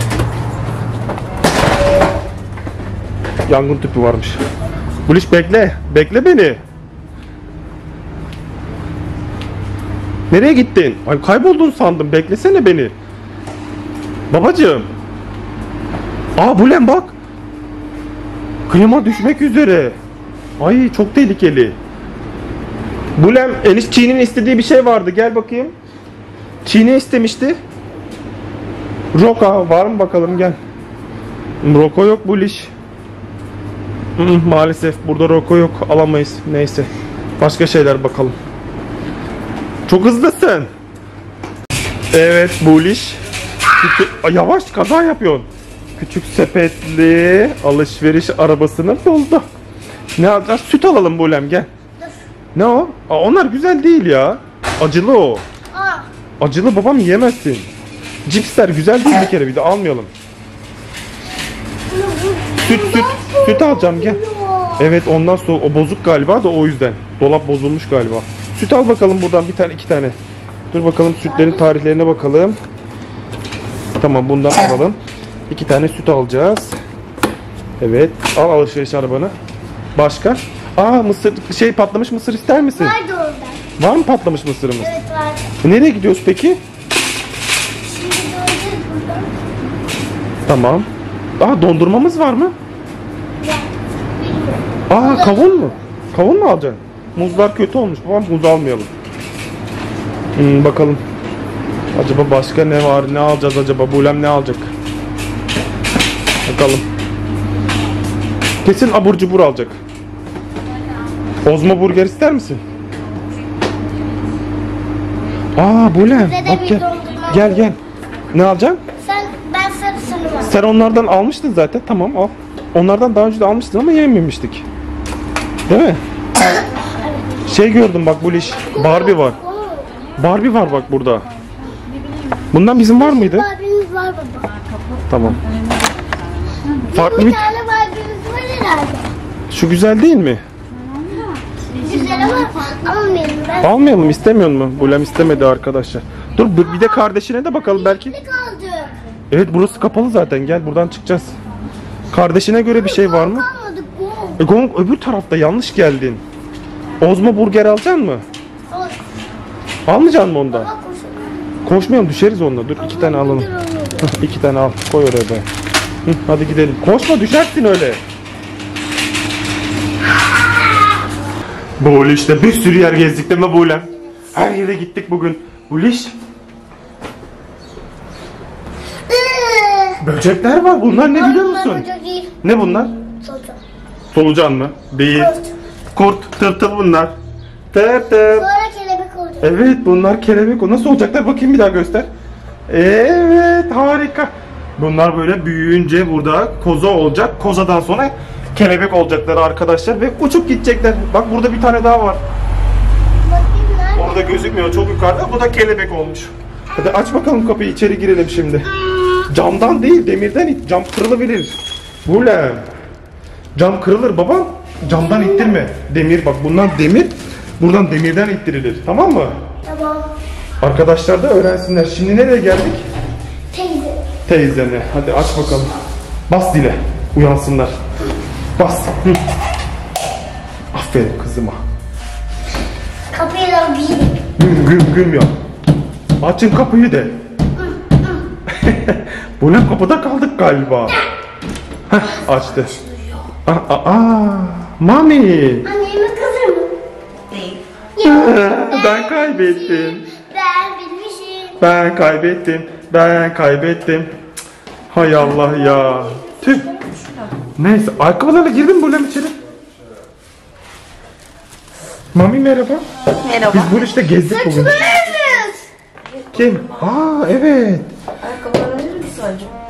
Yangın tüpü varmış. Buliş bekle. Bekle beni. Nereye gittin? Ay kayboldun sandım. Beklesene beni. Babacığım. Aa Bulem bak. Klima düşmek üzere. Ay çok tehlikeli. Bulem, Enis Çiğ'nin istediği bir şey vardı. Gel bakayım. Çiğ ne istemişti? Roka var mı bakalım, gel. Roko yok Buliş. Maalesef burada roko yok, alamayız. Neyse. Başka şeyler bakalım. Çok hızlısın. Evet Buliş. Küçük... Ay, yavaş, kaza yapıyorsun. Küçük sepetli alışveriş arabasına doldu. Ne alacağız? Süt alalım Bulem, gel. Ne o? Aa, onlar güzel değil ya. Acılı o. Aa. Acılı babam, yiyemezsin. Cipsler güzel değil bir kere, bir de almayalım. Süt süt. Süt alacağım, gel. Evet ondan sonra o bozuk galiba da, o yüzden. Dolap bozulmuş galiba. Süt al bakalım buradan, bir tane iki tane. Dur bakalım, sütlerin tarihlerine bakalım. Tamam, bundan alalım. İki tane süt alacağız. Evet, al alışveriş arabanı. Başka? Aa mısır, şey patlamış mısır ister misin? Vardı orada. Var mı patlamış mısırımız? Evet vardı. Nereye gidiyoruz peki? Şimdi göreceğiz buradan. Tamam. Aa dondurmamız var mı? Bilmiyorum. Aa kavun mu? Kavun mu alacaksın? Muzlar kötü olmuş. Babam muz almayalım. Hmm, bakalım. Acaba başka ne var? Ne alacağız acaba? Bulem ne alacak? Bakalım. Kesin abur cubur alacak. Ozmo burger ister misin? Aa Bulem. Bize de Bak bir gel. dondurma Gel al. gel. Ne alacaksın? Sen, ben sarısını var. Sen onlardan almıştın zaten. Tamam al. Onlardan daha önce de almıştın ama yememiştik. Değil mi? Şey gördüm bak Buliş. Barbie var. Barbie var bak burada. Bundan bizim var mıydı? Barbie'miz var baba. Tamam. Farklı Bir bir... tane Barbie'miz var herhalde. Şu güzel değil mi? Güzel ama almayalım ben. Almayalım, istemiyor mu? Bulem istemedi arkadaşlar. Dur bir de kardeşine de bakalım belki. Ne kaldı? Evet burası kapalı zaten. Gel buradan çıkacağız. Kardeşine göre bir şey var mı? Kalmadı bu. E, Gong öbür tarafta, yanlış geldin. Ozmo burger alacaksın mı? Olsun. Almayacaksın mı ondan? Bak koşun. Koşmayalım, düşeriz onunla. Dur iki tane alalım. Hah, iki tane al. Koy oraya be. Hı, hadi gidelim. Koşma, düşersin öyle. Buliş'te bir sürü yer gezdik değil mi Bulem? Her yere gittik bugün. Buliş. Böcekler var. Bunlar ne biliyor musun? Ne bunlar? Solucan. Solucan mı? Değil. Kurt. Kurt, tırtıl bunlar. Tırtıl. Sonra kelebek olacak. Evet bunlar kelebek. O nasıl olacaklar? Bakayım bir daha göster. Evet harika. Bunlar böyle büyüyünce burada koza olacak. Kozadan sonra kelebek olacaklar arkadaşlar ve uçup gidecekler. Bak burada bir tane daha var. Bakayım nerede? Orada gözükmüyor, çok yukarıda. Bu da kelebek olmuş. Hadi aç bakalım kapıyı, içeri girelim şimdi. Camdan değil, demirden it. Cam kırılabilir. Bulem. Cam kırılır babam. Camdan ittirme. Demir bak, bundan demir. Buradan demirden ittirilir. Tamam mı? Tamam. Arkadaşlar da öğrensinler. Şimdi nereye geldik? Teyze. Teyzene. Hadi aç bakalım. Bas dile. Uyansınlar. Bas. Hı. Aferin kızıma. Kapıyı da bir. Güm güm güm ya. Açın kapıyı de. Bu ne, kapıda kaldık galiba. Heh, açtı. Aa, aa, Mami. Annemi kızır mı? Değil. Ben kaybettim. Ben bilmişim. Ben kaybettim. Ben kaybettim. Hay Allah ya. Tüh. Neyse, ayakkabılarla girdim böyle içeri. Mami merhaba. Merhaba. Biz bu işte gezdik bugün. Evet. Kim? Aa evet. Ayakkabıları verir misin acaba?